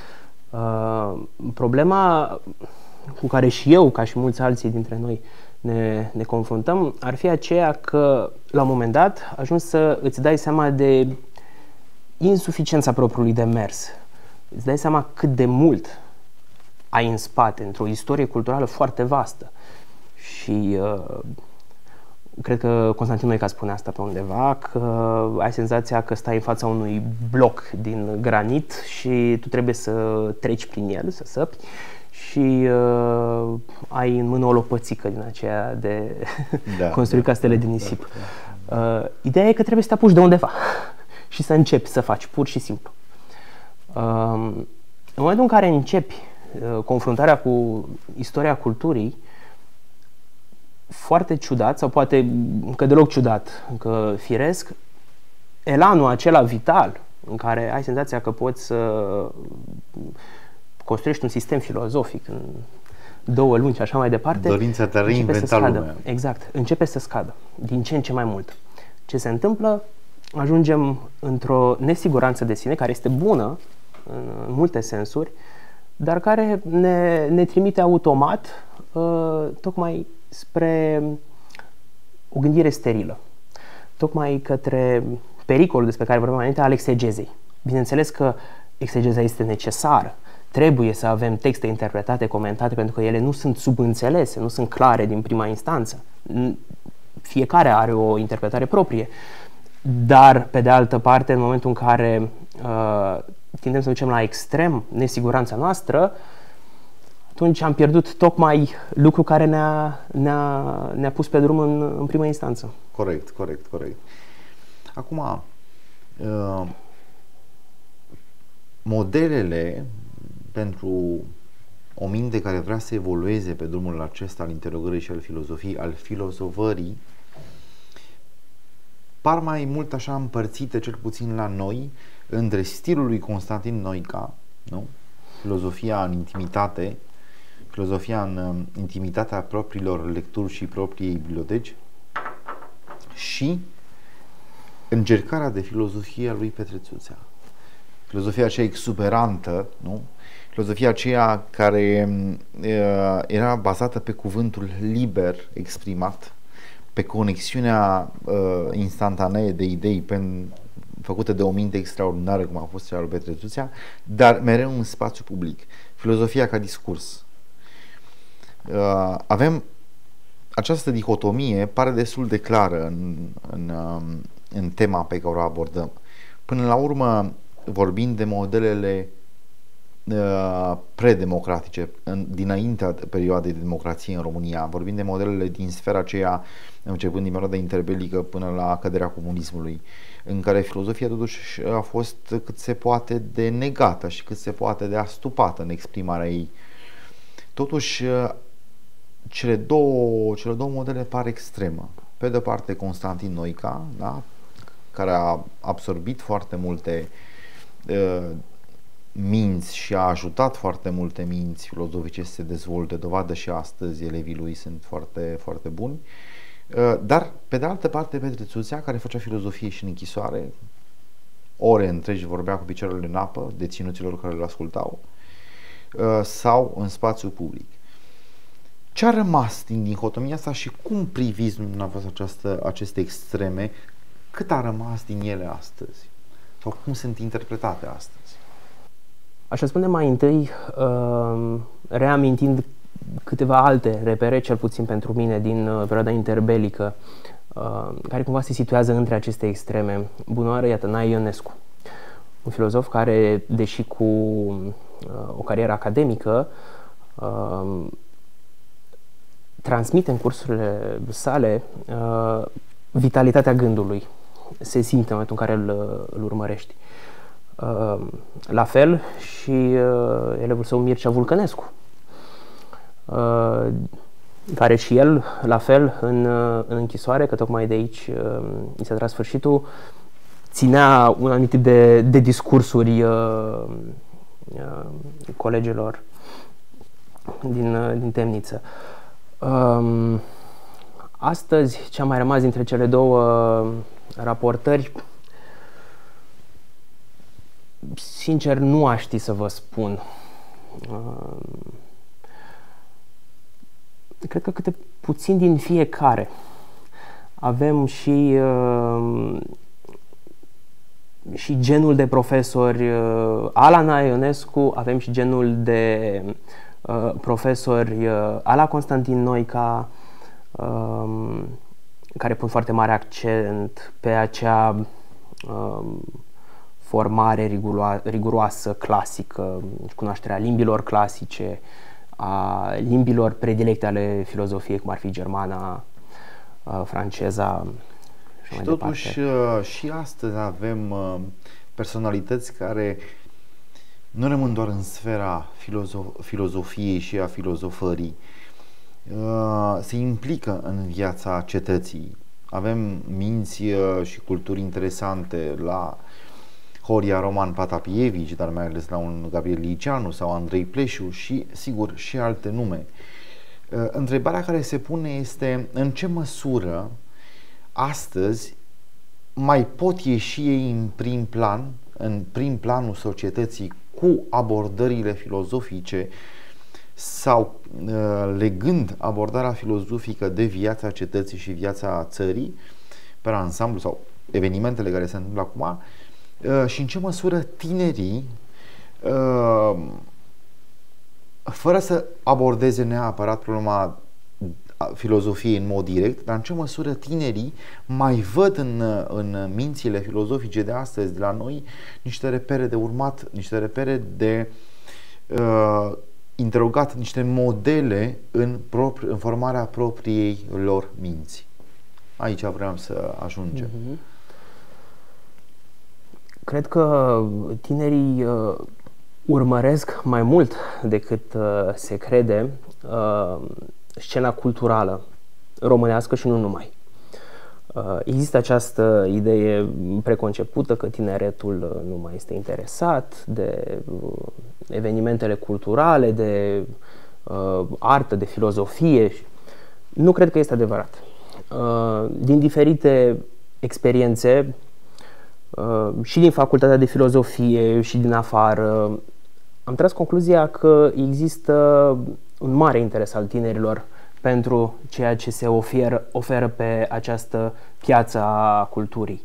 [SPEAKER 2] Problema cu care și eu, ca și mulți alții dintre noi, ne, ne confruntăm, ar fi aceea că, la un moment dat, ajungi să îți dai seama de insuficiența propriului demers. Îți dai seama cât de mult ai în spate, într-o istorie culturală foarte vastă. Și uh, cred că Constantin Noica spune asta pe undeva, că ai senzația că stai în fața unui bloc din granit și tu trebuie să treci prin el, să săpi, și uh, ai în mână o lopățică din aceea de da, construit da, castele din nisip. Da, da. Uh, ideea e că trebuie să te apuci de undeva și să începi să faci, pur și simplu. Uh, în momentul în care începi confruntarea cu istoria culturii, foarte ciudat, sau poate încă deloc ciudat, încă firesc, elanul acela vital în care ai senzația că poți să construiești un sistem filozofic în două luni și așa mai departe,
[SPEAKER 1] dorința de a reinventa lumea.
[SPEAKER 2] Exact, începe să scadă din ce în ce mai mult. Ce se întâmplă? Ajungem într-o nesiguranță de sine, care este bună în multe sensuri, dar care ne, ne trimite automat uh, tocmai spre o gândire sterilă, tocmai către pericolul despre care vorbeam înainte al exegezei. Bineînțeles că exegeza este necesară, trebuie să avem texte interpretate, comentate, pentru că ele nu sunt subînțelese, nu sunt clare din prima instanță. Fiecare are o interpretare proprie, dar, pe de altă parte, în momentul în care uh, tindem să ducem la extrem nesiguranța noastră, atunci am pierdut tocmai lucru care ne-a, ne-a, ne-a pus pe drum în, în prima instanță.
[SPEAKER 1] Corect, corect, corect. Acum, uh, modelele pentru o minte care vrea să evolueze pe drumul acesta al interogării și al filozofiei, al filozofării, par mai mult așa împărțite, cel puțin la noi, între stilul lui Constantin Noica, nu? Filozofia în intimitate, filozofia în intimitatea propriilor lecturi și propriei biblioteci, și încercarea de filozofie a lui Petre Țuțea. Filozofia aceea exuberantă, nu? Filozofia aceea care uh, era bazată pe cuvântul liber exprimat, pe conexiunea uh, instantanee de idei pen, făcute de o minte extraordinară, cum a fost cea lui Petre Țuțea, dar mereu în spațiu public. Filozofia ca discurs. Uh, avem această dihotomie, pare destul de clară în, în, uh, în tema pe care o abordăm. Până la urmă, vorbind de modelele uh, predemocratice, în, dinaintea perioadei de democrație în România, vorbind de modelele din sfera aceea, începând din perioada interbelică până la căderea comunismului, în care filozofia totuși a fost cât se poate de negată și cât se poate de astupată în exprimarea ei. Totuși, cele două, cele două modele par extremă. Pe de o parte, Constantin Noica, da? Care a absorbit foarte multe uh, minți și a ajutat foarte multe minți filozofice să se dezvolte, dovadă și astăzi elevii lui sunt foarte, foarte buni. Uh, dar, pe de altă parte, Petre Țuțea, care făcea filozofie și în închisoare, ore întregi vorbea cu picioarele în apă deținuților care îl ascultau, uh, sau în spațiu public. Ce a rămas din dihotomia asta și cum priviți dumneavoastră această, aceste extreme? Cât a rămas din ele astăzi? Sau cum sunt interpretate astăzi?
[SPEAKER 2] Aș spune mai întâi, reamintind câteva alte repere, cel puțin pentru mine, din perioada interbelică, care cumva se situează între aceste extreme. Bunoară, iată, Nae Ionescu, un filozof care, deși cu o carieră academică, transmite în cursurile sale vitalitatea gândului. Se simte în momentul în care îl, îl urmărești. La fel și elevul său Mircea Vulcănescu, care și el, la fel, în, în închisoare, că tocmai de aici i s-a tras sfârșitul, ținea un anumit tip de, de discursuri colegilor din, din temniță. Astăzi, ce a mai rămas dintre cele două raportări, sincer, nu aș ști să vă spun. Cred că câte puțin din fiecare. Avem și, și genul de profesori ala Nae Ionescu, avem și genul de profesori ala Constantin Noica, care pun foarte mare accent pe acea formare riguroasă, riguroasă, clasică, cunoașterea limbilor clasice, a limbilor predilecte ale filozofiei, cum ar fi germana, franceza și,
[SPEAKER 1] și totuși departe. Și astăzi avem personalități care nu rămân doar în sfera filozo- filozofiei și a filozofării, se implică în viața cetății. Avem minți și culturi interesante la Horia Roman Patapievici, dar mai ales la un Gabriel Liceanu sau Andrei Pleșu și, sigur, și alte nume. Întrebarea care se pune este în ce măsură astăzi mai pot ieși ei în prim plan, în prim planul societății cu abordările filozofice sau legând abordarea filozofică de viața cetății și viața țării pe ansamblu sau evenimentele care se întâmplă acum și în ce măsură tinerii, fără să abordeze neapărat problema filozofiei în mod direct, dar în ce măsură tinerii mai văd în, în mințile filozofice de astăzi de la noi niște repere de urmat, niște repere de uh, interogat, niște modele în, propri, în formarea propriei lor minți. Aici vreau să ajungem. Mm-hmm.
[SPEAKER 2] Cred că tinerii uh, urmăresc mai mult decât uh, se crede uh, scena culturală românească și nu numai. Uh, există această idee preconcepută că tineretul nu mai este interesat de uh, evenimentele culturale, de uh, artă, de filozofie. Nu cred că este adevărat. Uh, din diferite experiențe uh, și din facultatea de filozofie și din afară, am tras concluzia că există un mare interes al tinerilor pentru ceea ce se oferă, oferă pe această piață a culturii.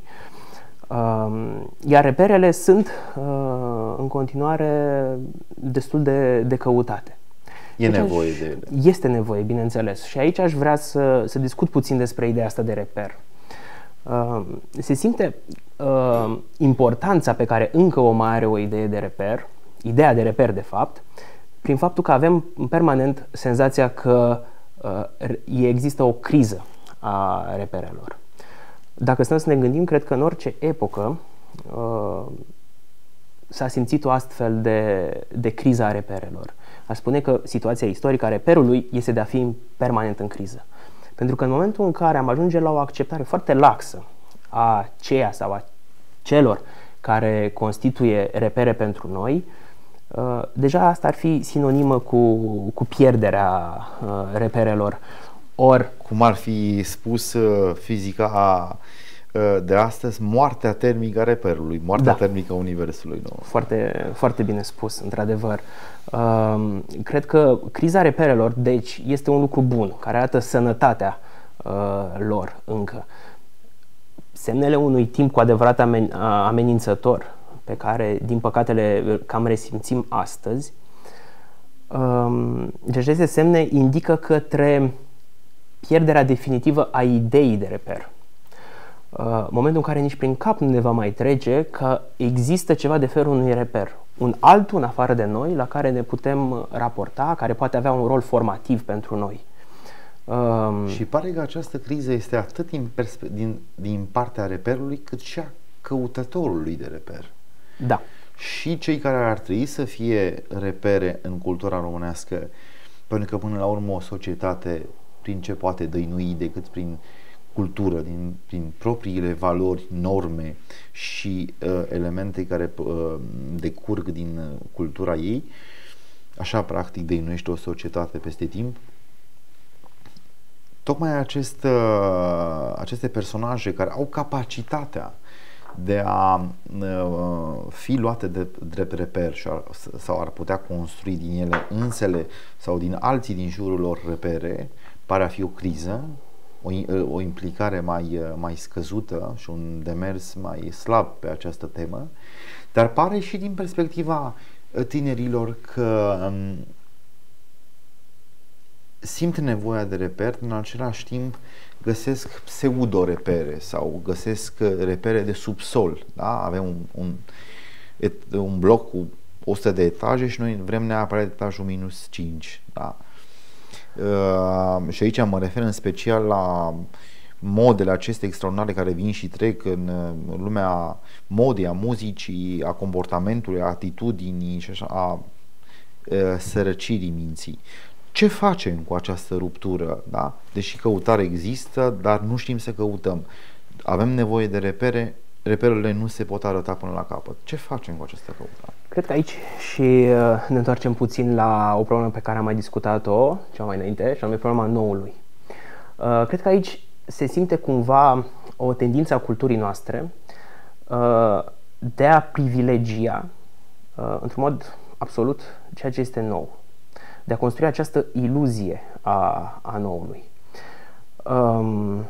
[SPEAKER 2] Iar reperele sunt în continuare destul de, de căutate.
[SPEAKER 1] E deci nevoie de ele.
[SPEAKER 2] Este nevoie, bineînțeles. Și aici aș vrea să, să discut puțin despre ideea asta de reper. Se simte importanța pe care încă o mai are o idee de reper, ideea de reper de fapt, prin faptul că avem permanent senzația că uh, există o criză a reperelor. Dacă stăm să ne gândim, cred că în orice epocă uh, s-a simțit o astfel de, de criză a reperelor. Aș spune că situația istorică a reperului este de a fi permanent în criză. Pentru că în momentul în care am ajunge la o acceptare foarte laxă a ceea sau a celor care constituie repere pentru noi, Uh, deja asta ar fi sinonimă cu, cu pierderea uh, reperelor. Or,
[SPEAKER 1] cum ar fi spus uh, fizica uh, de astăzi, moartea termică a reperului, moartea da. termică a universului nou.
[SPEAKER 2] Foarte, foarte bine spus, într-adevăr. Uh, cred că criza reperelor, deci, este un lucru bun, care arată sănătatea uh, lor încă. Semnele unui timp cu adevărat amen- amenințător, pe care, din păcate, le cam resimțim astăzi, deci aceste semne indică către pierderea definitivă a ideii de reper. Momentul în care nici prin cap nu ne va mai trece că există ceva de felul unui reper, un altul în afară de noi la care ne putem raporta, care poate avea un rol formativ pentru noi.
[SPEAKER 1] Și pare că această criză este atât din, perspe- din, din partea reperului cât și a căutătorului de reper.
[SPEAKER 2] Da.
[SPEAKER 1] Și cei care ar trebui să fie repere în cultura românească, pentru că până la urmă o societate prin ce poate dăinui decât prin cultură, din, prin propriile valori, norme și uh, elemente care uh, decurg din uh, cultura ei, așa practic dăinuiește o societate peste timp. Tocmai acest, uh, aceste personaje care au capacitatea de a uh, fi luate de drept reper și ar, sau ar putea construi din ele însele sau din alții din jurul lor repere, pare a fi o criză, o, o implicare mai, mai scăzută și un demers mai slab pe această temă, dar pare și din perspectiva tinerilor că um, simt nevoia de reper, în același timp găsesc pseudo-repere sau găsesc repere de subsol. Da? Avem un, un, un bloc cu o sută de etaje și noi vrem neapărat etajul minus cinci. Da? Uh, și aici mă refer în special la modele acestea extraordinare care vin și trec în lumea modei, a muzicii, a comportamentului, a atitudinii și așa, a uh, sărăcirii minții. Ce facem cu această ruptură? Da? Deși căutare există, dar nu știm să căutăm. Avem nevoie de repere, reperele nu se pot arăta până la capăt. Ce facem cu această căutare?
[SPEAKER 2] Cred că aici și uh, ne întoarcem puțin la o problemă pe care am mai discutat-o cea mai înainte, și anume problema noului. Uh, cred că aici se simte cumva o tendință a culturii noastre uh, de a privilegia uh, într-un mod absolut ceea ce este nou, de a construi această iluzie a, a noului. Um,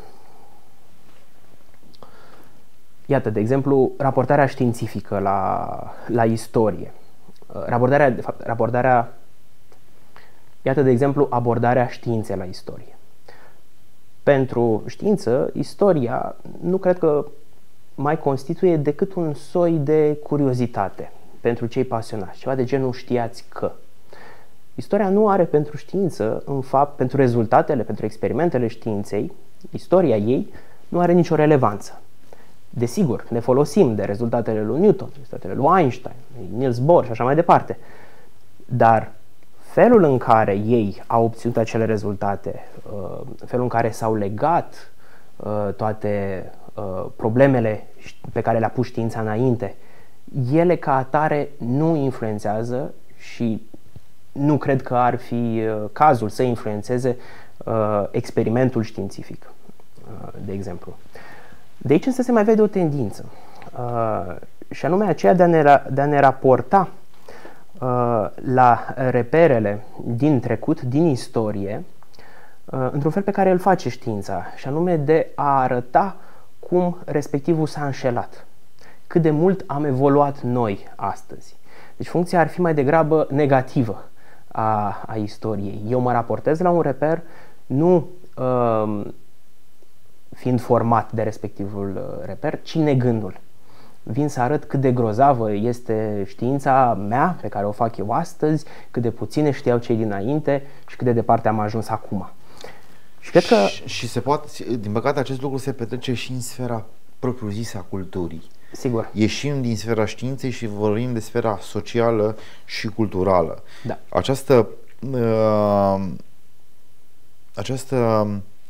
[SPEAKER 2] Iată, de exemplu, raportarea științifică la, la istorie. Raportarea, de fapt, raportarea, iată, de exemplu, abordarea științei la istorie. Pentru știință, istoria nu cred că mai constituie decât un soi de curiozitate pentru cei pasionați, ceva de genul știați că. Istoria nu are pentru știință, în fapt, pentru rezultatele, pentru experimentele științei, istoria ei nu are nicio relevanță. Desigur, ne folosim de rezultatele lui Newton, rezultatele lui Einstein, Niels Bohr și așa mai departe. Dar felul în care ei au obținut acele rezultate, felul în care s-au legat toate problemele pe care le-a pus știința înainte, ele ca atare nu influențează și nu cred că ar fi cazul să influențeze experimentul științific, de exemplu. De aici însă se mai vede o tendință, uh, și anume aceea de a ne, de a ne raporta uh, la reperele din trecut, din istorie, uh, într-un fel pe care îl face știința, și anume de a arăta cum respectivul s-a înșelat, cât de mult am evoluat noi astăzi. Deci funcția ar fi mai degrabă negativă a, a istoriei. Eu mă raportez la un reper nu uh, fiind format de respectivul reper, ci negându-l. Vin să arăt cât de grozavă este știința mea pe care o fac eu astăzi, cât de puține știau cei dinainte și cât de departe am ajuns acum. Și cred că...
[SPEAKER 1] Și, și se poate, din păcate, acest lucru se petrece și în sfera propriu-zisă a culturii.
[SPEAKER 2] Sigur.
[SPEAKER 1] Ieșim din sfera științei și vorbim de sfera socială și culturală.
[SPEAKER 2] Da.
[SPEAKER 1] Această uh, această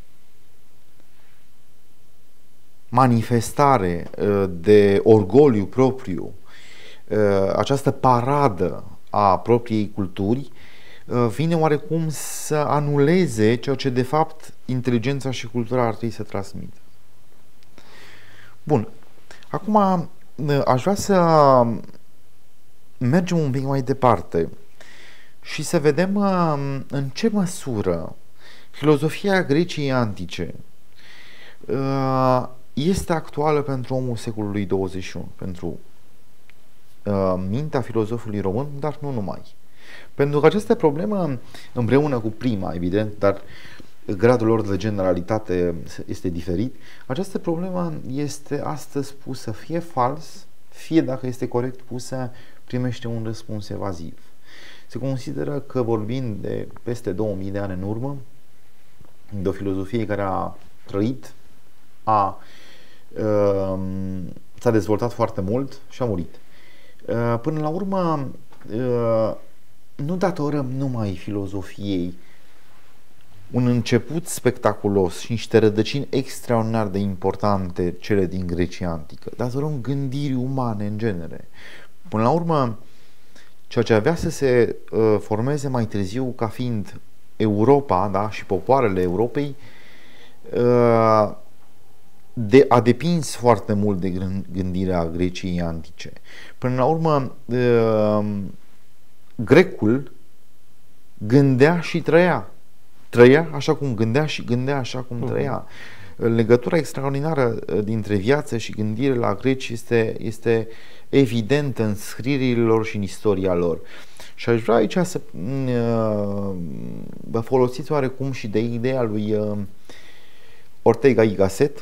[SPEAKER 1] manifestare de orgoliu propriu, această paradă a propriei culturi, vine oarecum să anuleze ceea ce de fapt inteligența și cultura ar trebui să transmită. Bun. Acum aș vrea să mergem un pic mai departe și să vedem în ce măsură filozofia Greciei antice este actuală pentru omul secolului douăzeci și unu, pentru uh, mintea filozofului român, dar nu numai. Pentru că această problemă, împreună cu prima, evident, dar gradul lor de generalitate este diferit, această problemă este astăzi pusă fie fals, fie, dacă este corect pusă, primește un răspuns evaziv. Se consideră că vorbim de peste două mii de ani în urmă, de o filozofie care a trăit, a s-a dezvoltat foarte mult și a murit. Până la urmă, nu datorăm numai filozofiei un început spectaculos și niște rădăcini extraordinar de importante, cele din Grecia antică, datorăm gândirii umane în genere. Până la urmă, ceea ce avea să se formeze mai târziu ca fiind Europa, da, și popoarele Europei, De, a depins foarte mult de gândirea Greciei antice. Până la urmă, grecul gândea și trăia. Trăia așa cum gândea și gândea așa cum trăia. Legătura extraordinară dintre viață și gândire la greci este, este evidentă în scrierile lor și în istoria lor. Și aș vrea aici să vă folosiți oarecum și de ideea lui Ortega y Gasset,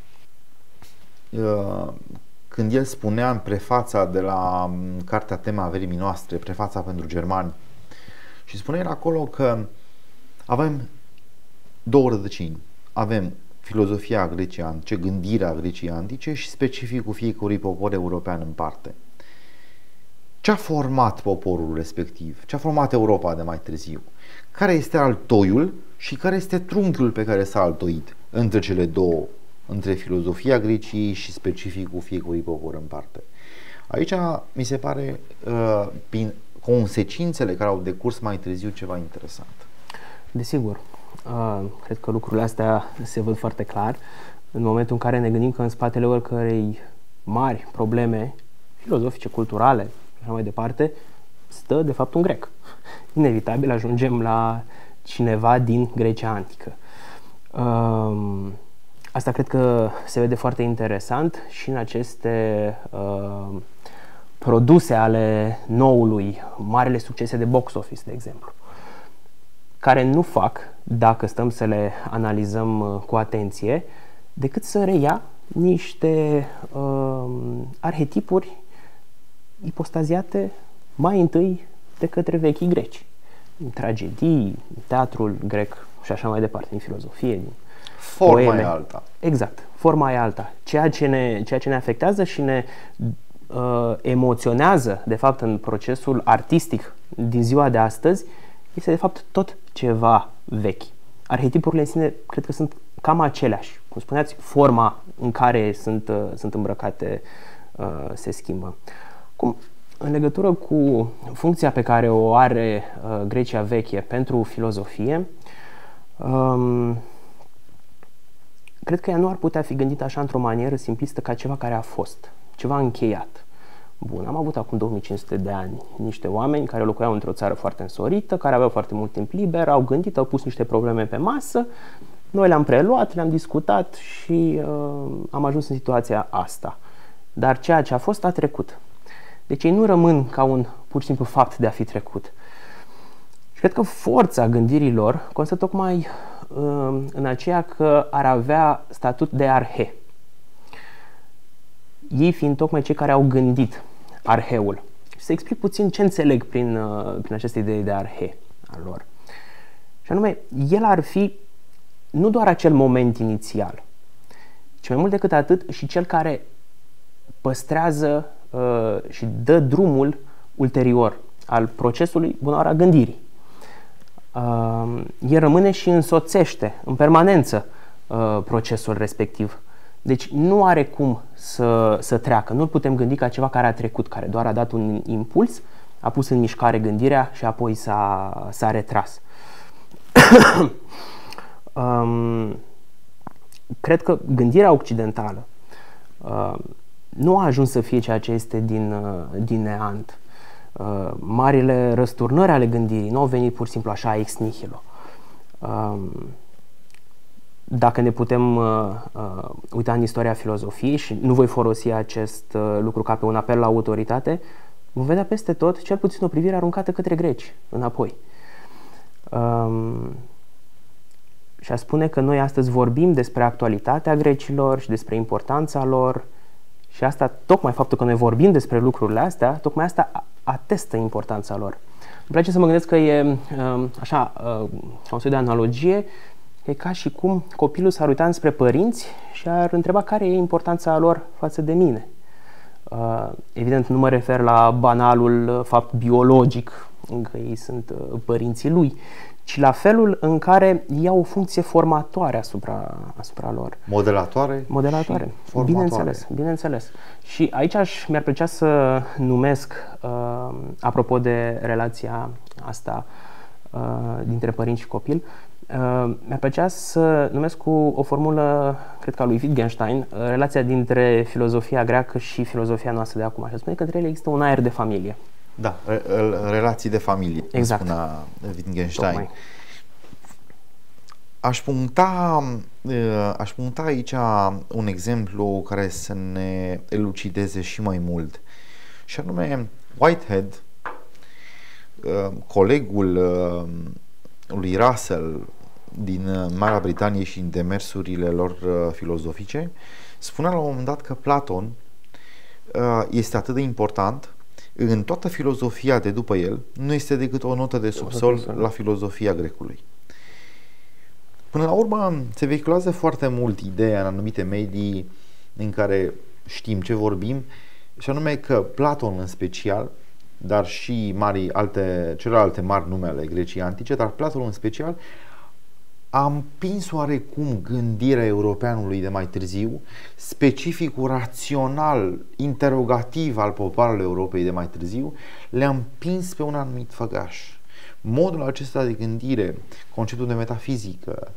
[SPEAKER 1] când el spunea în prefața de la cartea Tema averii noastre, prefața pentru germani, și spunea el acolo că avem două rădăcini. Avem filozofia Greciei antice, gândirea Greciei antice și specificul fiecărui popor european în parte. Ce a format poporul respectiv? Ce a format Europa de mai târziu? Care este altoiul și care este trunchiul pe care s-a altoit între cele două între filozofia Greciei și specificul fiecărui popor în parte. Aici mi se pare, uh, prin consecințele care au decurs mai târziu, ceva interesant.
[SPEAKER 2] Desigur, uh, cred că lucrurile astea se văd foarte clar în momentul în care ne gândim că în spatele oricărei mari probleme filozofice, culturale și așa mai departe, stă de fapt un grec. Inevitabil ajungem la cineva din Grecia antică. Uh, asta cred că se vede foarte interesant și în aceste uh, produse ale noului, marele succese de box office, de exemplu, care nu fac, dacă stăm să le analizăm uh, cu atenție, decât să reia niște uh, arhetipuri ipostaziate mai întâi de către vechii greci. În tragedii, în teatrul grec și așa mai departe, în filozofie, din
[SPEAKER 1] forma
[SPEAKER 2] poeme.
[SPEAKER 1] e alta.
[SPEAKER 2] Exact, forma e alta. Ceea ce ne, ceea ce ne afectează și ne uh, emoționează, de fapt, în procesul artistic din ziua de astăzi, este, de fapt, tot ceva vechi. Arhetipurile în sine, cred că sunt cam aceleași. Cum spuneați, forma în care sunt, uh, sunt îmbrăcate uh, se schimbă. Cum, în legătură cu funcția pe care o are uh, Grecia veche pentru filozofie, um, cred că ea nu ar putea fi gândită așa într-o manieră simplistă ca ceva care a fost, ceva încheiat. Bun, am avut acum două mii cinci sute de ani niște oameni care locuiau într-o țară foarte însorită, care aveau foarte mult timp liber, au gândit, au pus niște probleme pe masă, noi le-am preluat, le-am discutat și uh, am ajuns în situația asta. Dar ceea ce a fost a trecut. Deci ei nu rămân ca un pur și simplu fapt de a fi trecut. Și cred că forța gândirilor constă tocmai uh, în aceea că ar avea statut de arhe. Ei fiind tocmai cei care au gândit arheul. Și să explic puțin ce înțeleg prin, uh, prin aceste idei de arhe al lor. Și anume, el ar fi nu doar acel moment inițial, ci mai mult decât atât și cel care păstrează uh, și dă drumul ulterior al procesului, bună oară, a gândirii. Uh, el rămâne și însoțește în permanență uh, procesul respectiv. Deci nu are cum să, să treacă. Nu-l putem gândi ca ceva care a trecut, care doar a dat un impuls, a pus în mișcare gândirea și apoi s-a, s-a retras. um, cred că gândirea occidentală uh, nu a ajuns să fie ceea ce este din, uh, din neant. Uh, marile răsturnări ale gândirii nu au venit pur și simplu așa ex nihilo. Uh, dacă ne putem uh, uh, uita în istoria filozofiei, și nu voi folosi acest uh, lucru ca pe un apel la autoritate, vom vedea peste tot cel puțin o privire aruncată către greci, înapoi. Um, și a spune că noi astăzi vorbim despre actualitatea grecilor și despre importanța lor, și asta, tocmai faptul că noi vorbim despre lucrurile astea, tocmai asta atestă importanța lor. Îmi place să mă gândesc că e um, așa, uh, ca un soi de analogie, e ca și cum copilul s-ar uita înspre părinți și ar întreba care e importanța lor față de mine. Uh, evident, nu mă refer la banalul fapt biologic, încă ei sunt uh, părinții lui, ci la felul în care iau o funcție formatoare asupra, asupra lor.
[SPEAKER 1] Modelatoare,
[SPEAKER 2] Modelatoare.
[SPEAKER 1] Și formatoare.
[SPEAKER 2] Bineînțeles, bineînțeles. Și aici aș, mi-ar plăcea să numesc, uh, apropo de relația asta uh, dintre părinți și copil, Uh, mi-ar plăcea să numesc cu o formulă, cred că a lui Wittgenstein, uh, relația dintre filozofia greacă și filozofia noastră de acum. Și spune că între ele există un aer de familie.
[SPEAKER 1] Da, re- relații de familie,
[SPEAKER 2] exact.
[SPEAKER 1] Spunea Wittgenstein.
[SPEAKER 2] Tocmai.
[SPEAKER 1] Aș puncta, uh, aș puncta aici un exemplu care să ne elucideze și mai mult. Și anume, Whitehead, uh, colegul uh, lui Russell din Marea Britanie și în demersurile lor uh, filozofice, spunea la un moment dat că Platon uh, este atât de important, în toată filozofia de după el nu este decât o notă de subsol la filozofia grecului. Până la urmă se vehiculează foarte mult ideea în anumite medii în care știm ce vorbim, și anume că Platon în special, dar și mari alte, celelalte mari nume ale Greciei antice, dar Platon în special a împins oarecum gândirea europeanului de mai târziu, specificul rațional, interogativ al popoarelor Europei de mai târziu, le-a împins pe un anumit făgaș. Modul acesta de gândire, conceptul de metafizică,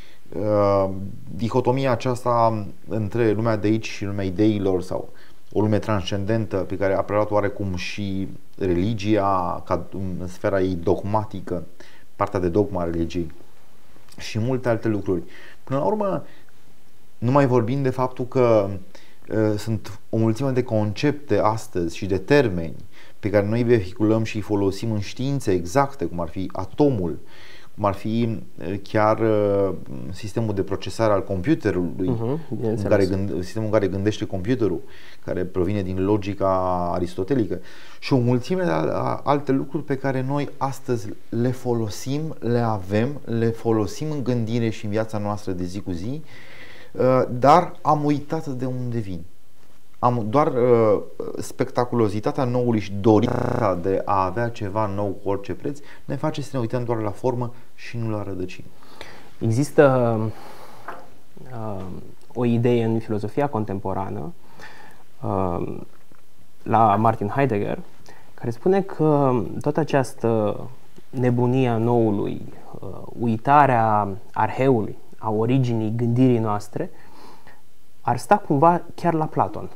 [SPEAKER 1] dihotomia aceasta între lumea de aici și lumea ideilor sau o lume transcendentă pe care a preluat oarecum și religia ca în sfera ei dogmatică, partea de dogma a religiei și multe alte lucruri. Până la urmă, nu mai vorbim de faptul că uh, sunt o mulțime de concepte astăzi și de termeni pe care noi vehiculăm și îi folosim în științe exacte, cum ar fi atomul, cum ar fi chiar uh, sistemul de procesare al computerului, uh-huh, în care gând, sistemul în care gândește computerul, care provine din logica aristotelică, și o mulțime de alte lucruri pe care noi astăzi le folosim, le avem, le folosim în gândire și în viața noastră de zi cu zi, uh, dar am uitat de unde vin. Am doar uh, spectaculozitatea noului și dorința de a avea ceva nou cu orice preț ne face să ne uităm doar la formă și nu la rădăcină.
[SPEAKER 2] Există uh, o idee în filozofia contemporană uh, la Martin Heidegger care spune că toată această nebunie a noului, uh, uitarea arheului, a originii gândirii noastre, ar sta cumva chiar la Platon.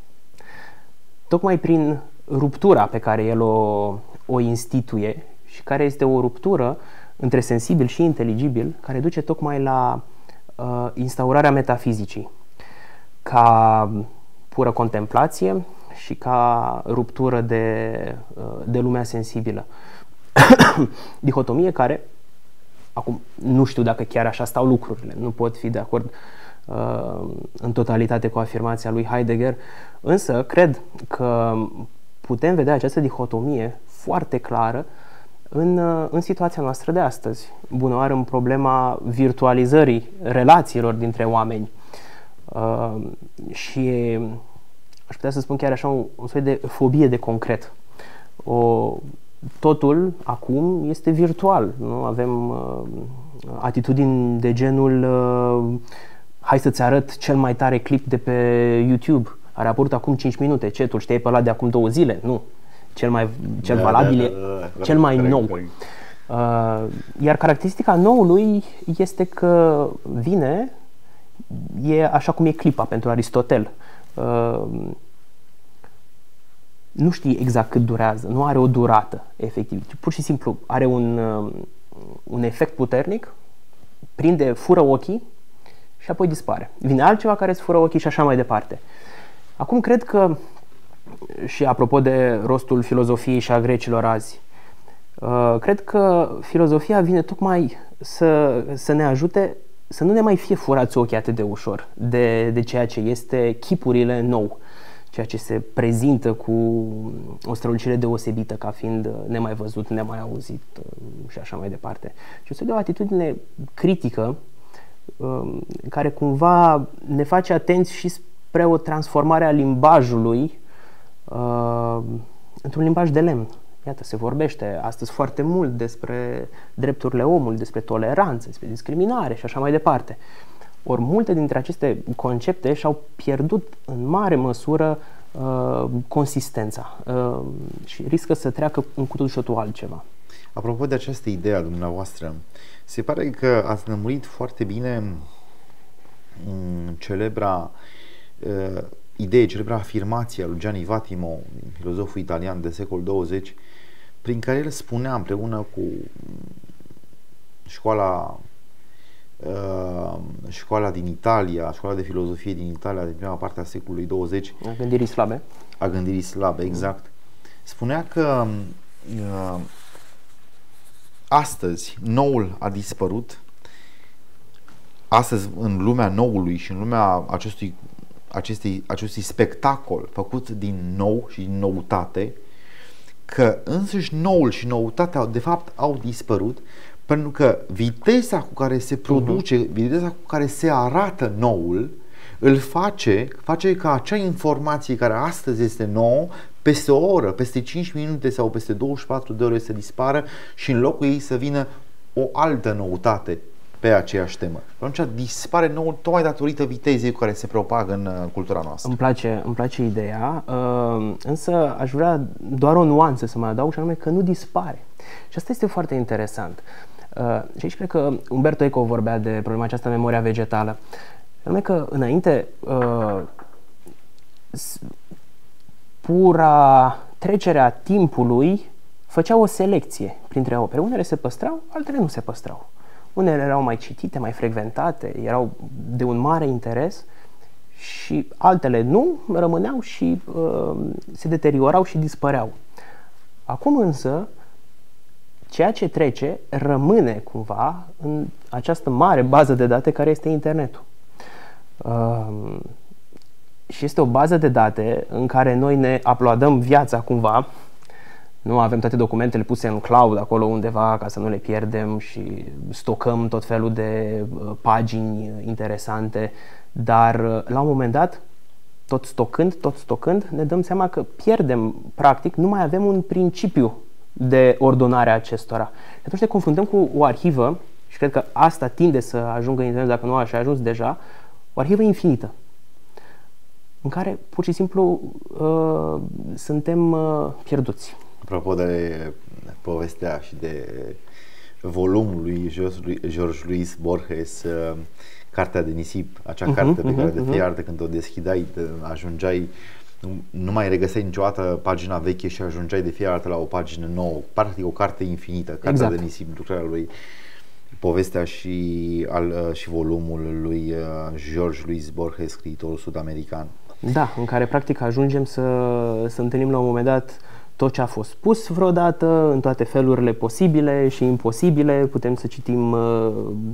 [SPEAKER 2] Tocmai prin ruptura pe care el o, o instituie și care este o ruptură între sensibil și inteligibil, care duce tocmai la uh, instaurarea metafizicii ca pură contemplație și ca ruptură de, uh, de lumea sensibilă. Dihotomie care, acum nu știu dacă chiar așa stau lucrurile, nu pot fi de acord în totalitate cu afirmația lui Heidegger, însă cred că putem vedea această dihotomie foarte clară în, în situația noastră de astăzi. Bună oară, în problema virtualizării relațiilor dintre oameni. Uh, și aș putea să spun chiar așa un, un soi de fobie de concret. O, totul acum este virtual. Nu? Avem uh, atitudini de genul uh, hai să-ți arăt cel mai tare clip de pe YouTube. A apărut acum cinci minute. Ce, tu știai pe ăla de acum două zile? Nu. Cel mai cel da, valabil da, da, da, da. cel mai corect, nou. Corect. Uh, iar caracteristica noului este că vine, e așa cum e clipa pentru Aristotel. Uh, nu știi exact cât durează, nu are o durată efectiv. Pur și simplu are un, uh, un efect puternic, prinde, fură ochii și apoi dispare. Vine altceva care îți fură ochii și așa mai departe. Acum cred că, și apropo de rostul filozofiei și a grecilor azi, uh, cred că filozofia vine tocmai să, să ne ajute să nu ne mai fie furați ochii atât de ușor de, de ceea ce este chipurile nou, ceea ce se prezintă cu o strălucire deosebită ca fiind nemai văzut, nemai auzit și așa mai departe. Și o de o atitudine critică care cumva ne face atenți și spre o transformare a limbajului uh, într-un limbaj de lemn. Iată, se vorbește astăzi foarte mult despre drepturile omului, despre toleranță, despre discriminare și așa mai departe. Ori multe dintre aceste concepte și-au pierdut în mare măsură uh, consistența uh, și riscă să treacă în cu totul și totul altceva.
[SPEAKER 1] Apropo de această idee a dumneavoastră, se pare că ați lămurit foarte bine celebra uh, idee, celebra afirmație a lui Gianni Vattimo, filozoful italian de secol douăzeci, prin care el spunea împreună cu școala uh, școala din Italia, școala de filozofie din Italia din prima parte a secolului douăzeci,
[SPEAKER 2] a gândirii slabe,
[SPEAKER 1] a gândirii slabe, exact. Spunea că uh, astăzi noul a dispărut. Astăzi, în lumea noului și în lumea acestui, acestui, acestui spectacol făcut din nou și din noutate, că însuși noul și noutatea de fapt au dispărut, pentru că viteza cu care se produce, uh-huh. viteza cu care se arată noul, îl face, face ca acea informație care astăzi este nouă, peste o oră, peste cinci minute sau peste douăzeci și patru de ore să dispară și în locul ei să vină o altă noutate pe aceeași temă. Atunci dispare nou tocmai datorită vitezei cu care se propagă în cultura noastră.
[SPEAKER 2] Îmi place, îmi place ideea, însă aș vrea doar o nuanță să mai adaug, și anume că nu dispare. Și asta este foarte interesant. Și aici cred că Umberto Eco vorbea de problema aceasta, memoria vegetală. Și anume că înainte pura trecerea timpului făcea o selecție printre opere. Unele se păstrau, altele nu se păstrau. Unele erau mai citite, mai frecventate, erau de un mare interes și altele nu, rămâneau și uh, se deteriorau și dispăreau. Acum însă, ceea ce trece rămâne cumva în această mare bază de date care este internetul. Uh, și este o bază de date în care noi ne uploadăm viața cumva. Nu avem toate documentele puse în cloud acolo undeva ca să nu le pierdem și stocăm tot felul de uh, pagini interesante, dar uh, la un moment dat, tot stocând, tot stocând, ne dăm seama că pierdem, practic, nu mai avem un principiu de ordonare a acestora. Și atunci ne confruntăm cu o arhivă, și cred că asta tinde să ajungă în internet, dacă nu așa a ajuns deja, o arhivă infinită, în care pur și simplu uh, suntem uh, pierduți.
[SPEAKER 1] Apropo de povestea și de volumul lui George Luis Borges, Cartea de nisip, acea uh-huh, carte pe care uh-huh, de fiecare dată când o deschideai, ajungeai, nu, nu mai regăseai niciodată pagina veche și ajungeai de fiecare dată la o pagină nouă, practic o carte infinită, Cartea exact. de nisip, lucrarea lui, povestea și, al, și volumul lui George Luis Borges, scriitorul sud-american.
[SPEAKER 2] Da, în care practic ajungem să, să întâlnim la un moment dat tot ce a fost spus vreodată, în toate felurile posibile și imposibile. Putem să citim uh,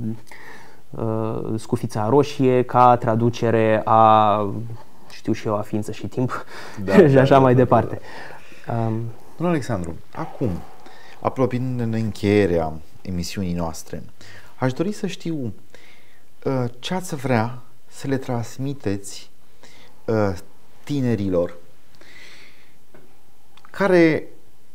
[SPEAKER 2] uh, Scufița roșie ca traducere a, știu și eu, a Ființă și Timp, da, și așa da, mai da, departe.
[SPEAKER 1] Da, da. Um, Domnul Alexandru, acum, apropiind în încheierea emisiunii noastre, aș dori să știu uh, ce ați vrea să le transmiteți uh, tinerilor care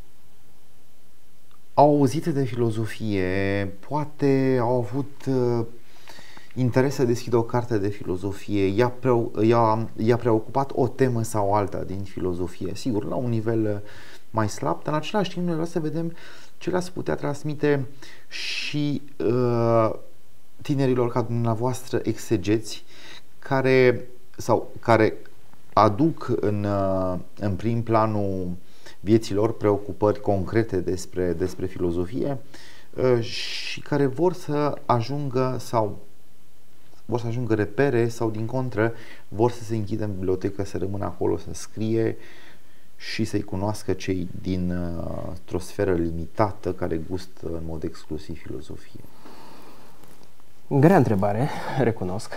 [SPEAKER 1] au auzit de filozofie, poate au avut uh, interes să deschidă o carte de filozofie, i-a, pre- i-a, i-a preocupat o temă sau alta din filozofie, sigur, la un nivel mai slab, dar în același timp noi vreau să vedem ce le-ați putea transmite și uh, tinerilor ca dumneavoastră exegeți, care, sau, care aduc în, uh, în prim planul vieților preocupări concrete despre, despre filozofie uh, și care vor să ajungă sau vor să ajungă repere sau din contră vor să se închidă în bibliotecă, să rămână acolo, să scrie și să-i cunoască cei din uh, o sferă limitată care gustă în mod exclusiv filozofie.
[SPEAKER 2] Grea întrebare, recunosc.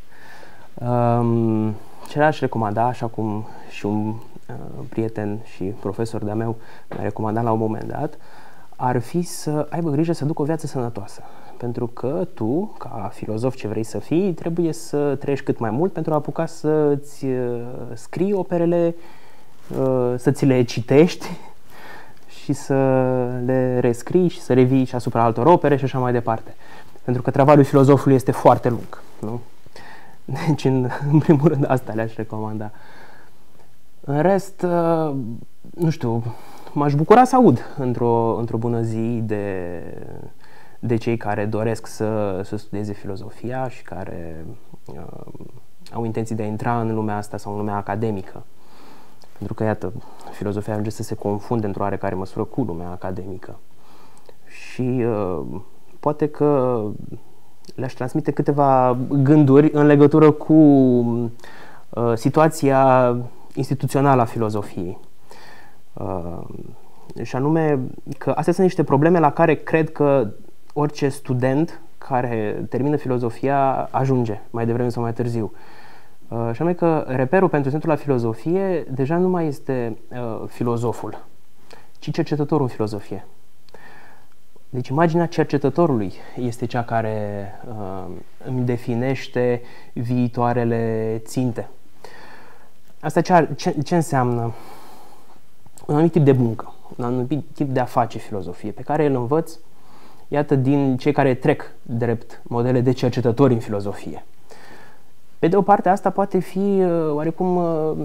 [SPEAKER 2] Um, ce aș recomanda, așa cum și un prieten și profesor de-a meu mi-a recomandat la un moment dat, ar fi să aibă grijă să ducă o viață sănătoasă. Pentru că tu, ca filozof ce vrei să fii, trebuie să trăiești cât mai mult pentru a apuca să-ți scrii operele, să ți le citești și să le rescrii și să revii și asupra altor opere și așa mai departe. Pentru că travaliul filozofului este foarte lung, nu? Deci, în, în primul rând, asta le-aș recomanda. În rest, nu știu, m-aș bucura să aud într-o, într-o bună zi de, de cei care doresc să, să studieze filozofia și care uh, au intenții de a intra în lumea asta sau în lumea academică. Pentru că, iată, filozofia ajunge să se confunde într-o oarecare măsură cu lumea academică. Și uh, poate că le-aș transmite câteva gânduri în legătură cu uh, situația instituțională a filozofiei. Uh, și anume că astea sunt niște probleme la care cred că orice student care termină filozofia ajunge, mai devreme sau mai târziu. Uh, și anume că reperul pentru studentul la filozofie deja nu mai este uh, filozoful, ci cercetătorul în filozofie. Deci imaginea cercetătorului este cea care uh, îmi definește viitoarele ținte. Asta ce, ar, ce, ce înseamnă? Un anumit tip de muncă, un anumit tip de a face filozofie, pe care îl învăț iată, din cei care trec drept modele de cercetători în filozofie. Pe de o parte, asta poate fi oarecum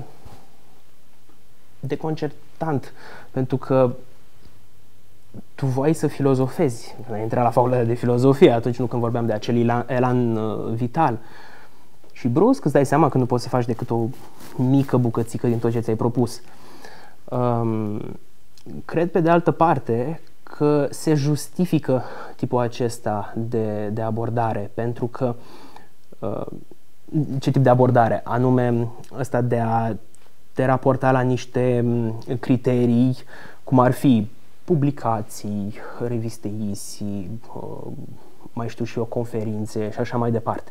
[SPEAKER 2] deconcertant, pentru că tu voiai să filozofezi, intra la facultatea de filozofie atunci nu când vorbeam de acel elan, elan vital. Și brusc îți dai seama că nu poți să faci decât o mică bucățică din tot ce ți-ai propus. Um, cred pe de altă parte că se justifică tipul acesta de, de abordare, pentru că uh, ce tip de abordare? Anume ăsta de a te raporta la niște criterii, cum ar fi publicații, reviste I S I, uh, mai știu și eu, conferințe și așa mai departe.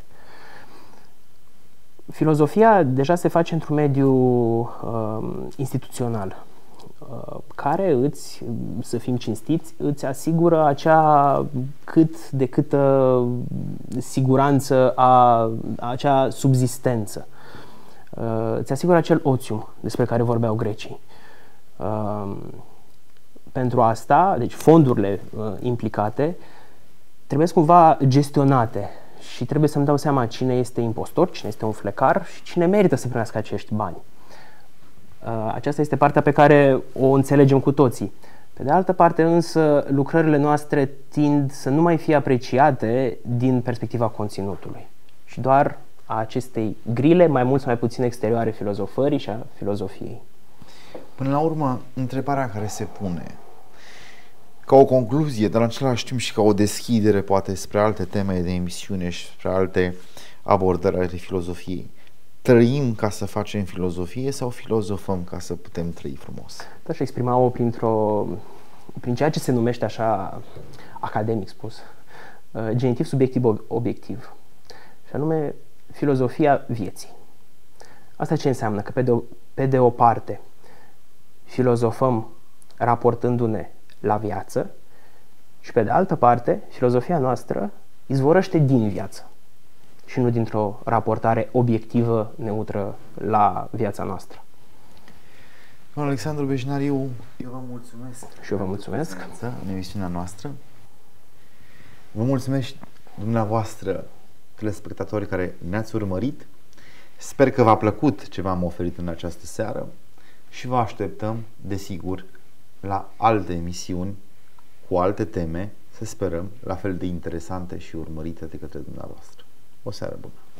[SPEAKER 2] Filozofia deja se face într-un mediu uh, instituțional, uh, care îți, să fim cinstiți, îți asigură acea cât de câtă siguranță, a, acea subzistență. Uh, îți asigură acel otium despre care vorbeau grecii. Uh, pentru asta, deci fondurile uh, implicate trebuie cumva gestionate. Și trebuie să-mi dau seama cine este impostor, cine este un flecar și cine merită să primească acești bani. Aceasta este partea pe care o înțelegem cu toții. Pe de altă parte însă, lucrările noastre tind să nu mai fie apreciate din perspectiva conținutului și doar a acestei grile, mai mult sau mai puțin exterioare, filozofării și a filozofiei.
[SPEAKER 1] Până la urmă, întrebarea care se pune, ca o concluzie, dar în același timp și ca o deschidere poate spre alte teme de emisiune și spre alte abordări ale filozofiei. Trăim ca să facem filozofie sau filozofăm ca să putem trăi frumos?
[SPEAKER 2] Aș exprima-o printr-o, prin ceea ce se numește așa, academic spus, genitiv subiectiv obiectiv, și anume filozofia vieții. Asta ce înseamnă? Că pe de o, pe de o parte filozofăm raportându-ne la viață și pe de altă parte filozofia noastră izvorăște din viață și nu dintr-o raportare obiectivă, neutră la viața noastră.
[SPEAKER 1] Domnul Alexandru Bejnariu, eu vă mulțumesc.
[SPEAKER 2] Și eu vă mulțumesc.
[SPEAKER 1] În emisiunea noastră. Vă mulțumesc dumneavoastră, telespectatorii care ne-ați urmărit. Sper că v-a plăcut ce v-am oferit în această seară și vă așteptăm, desigur, la alte emisiuni cu alte teme, să sperăm, la fel de interesante și urmărite de către dumneavoastră. O seară bună!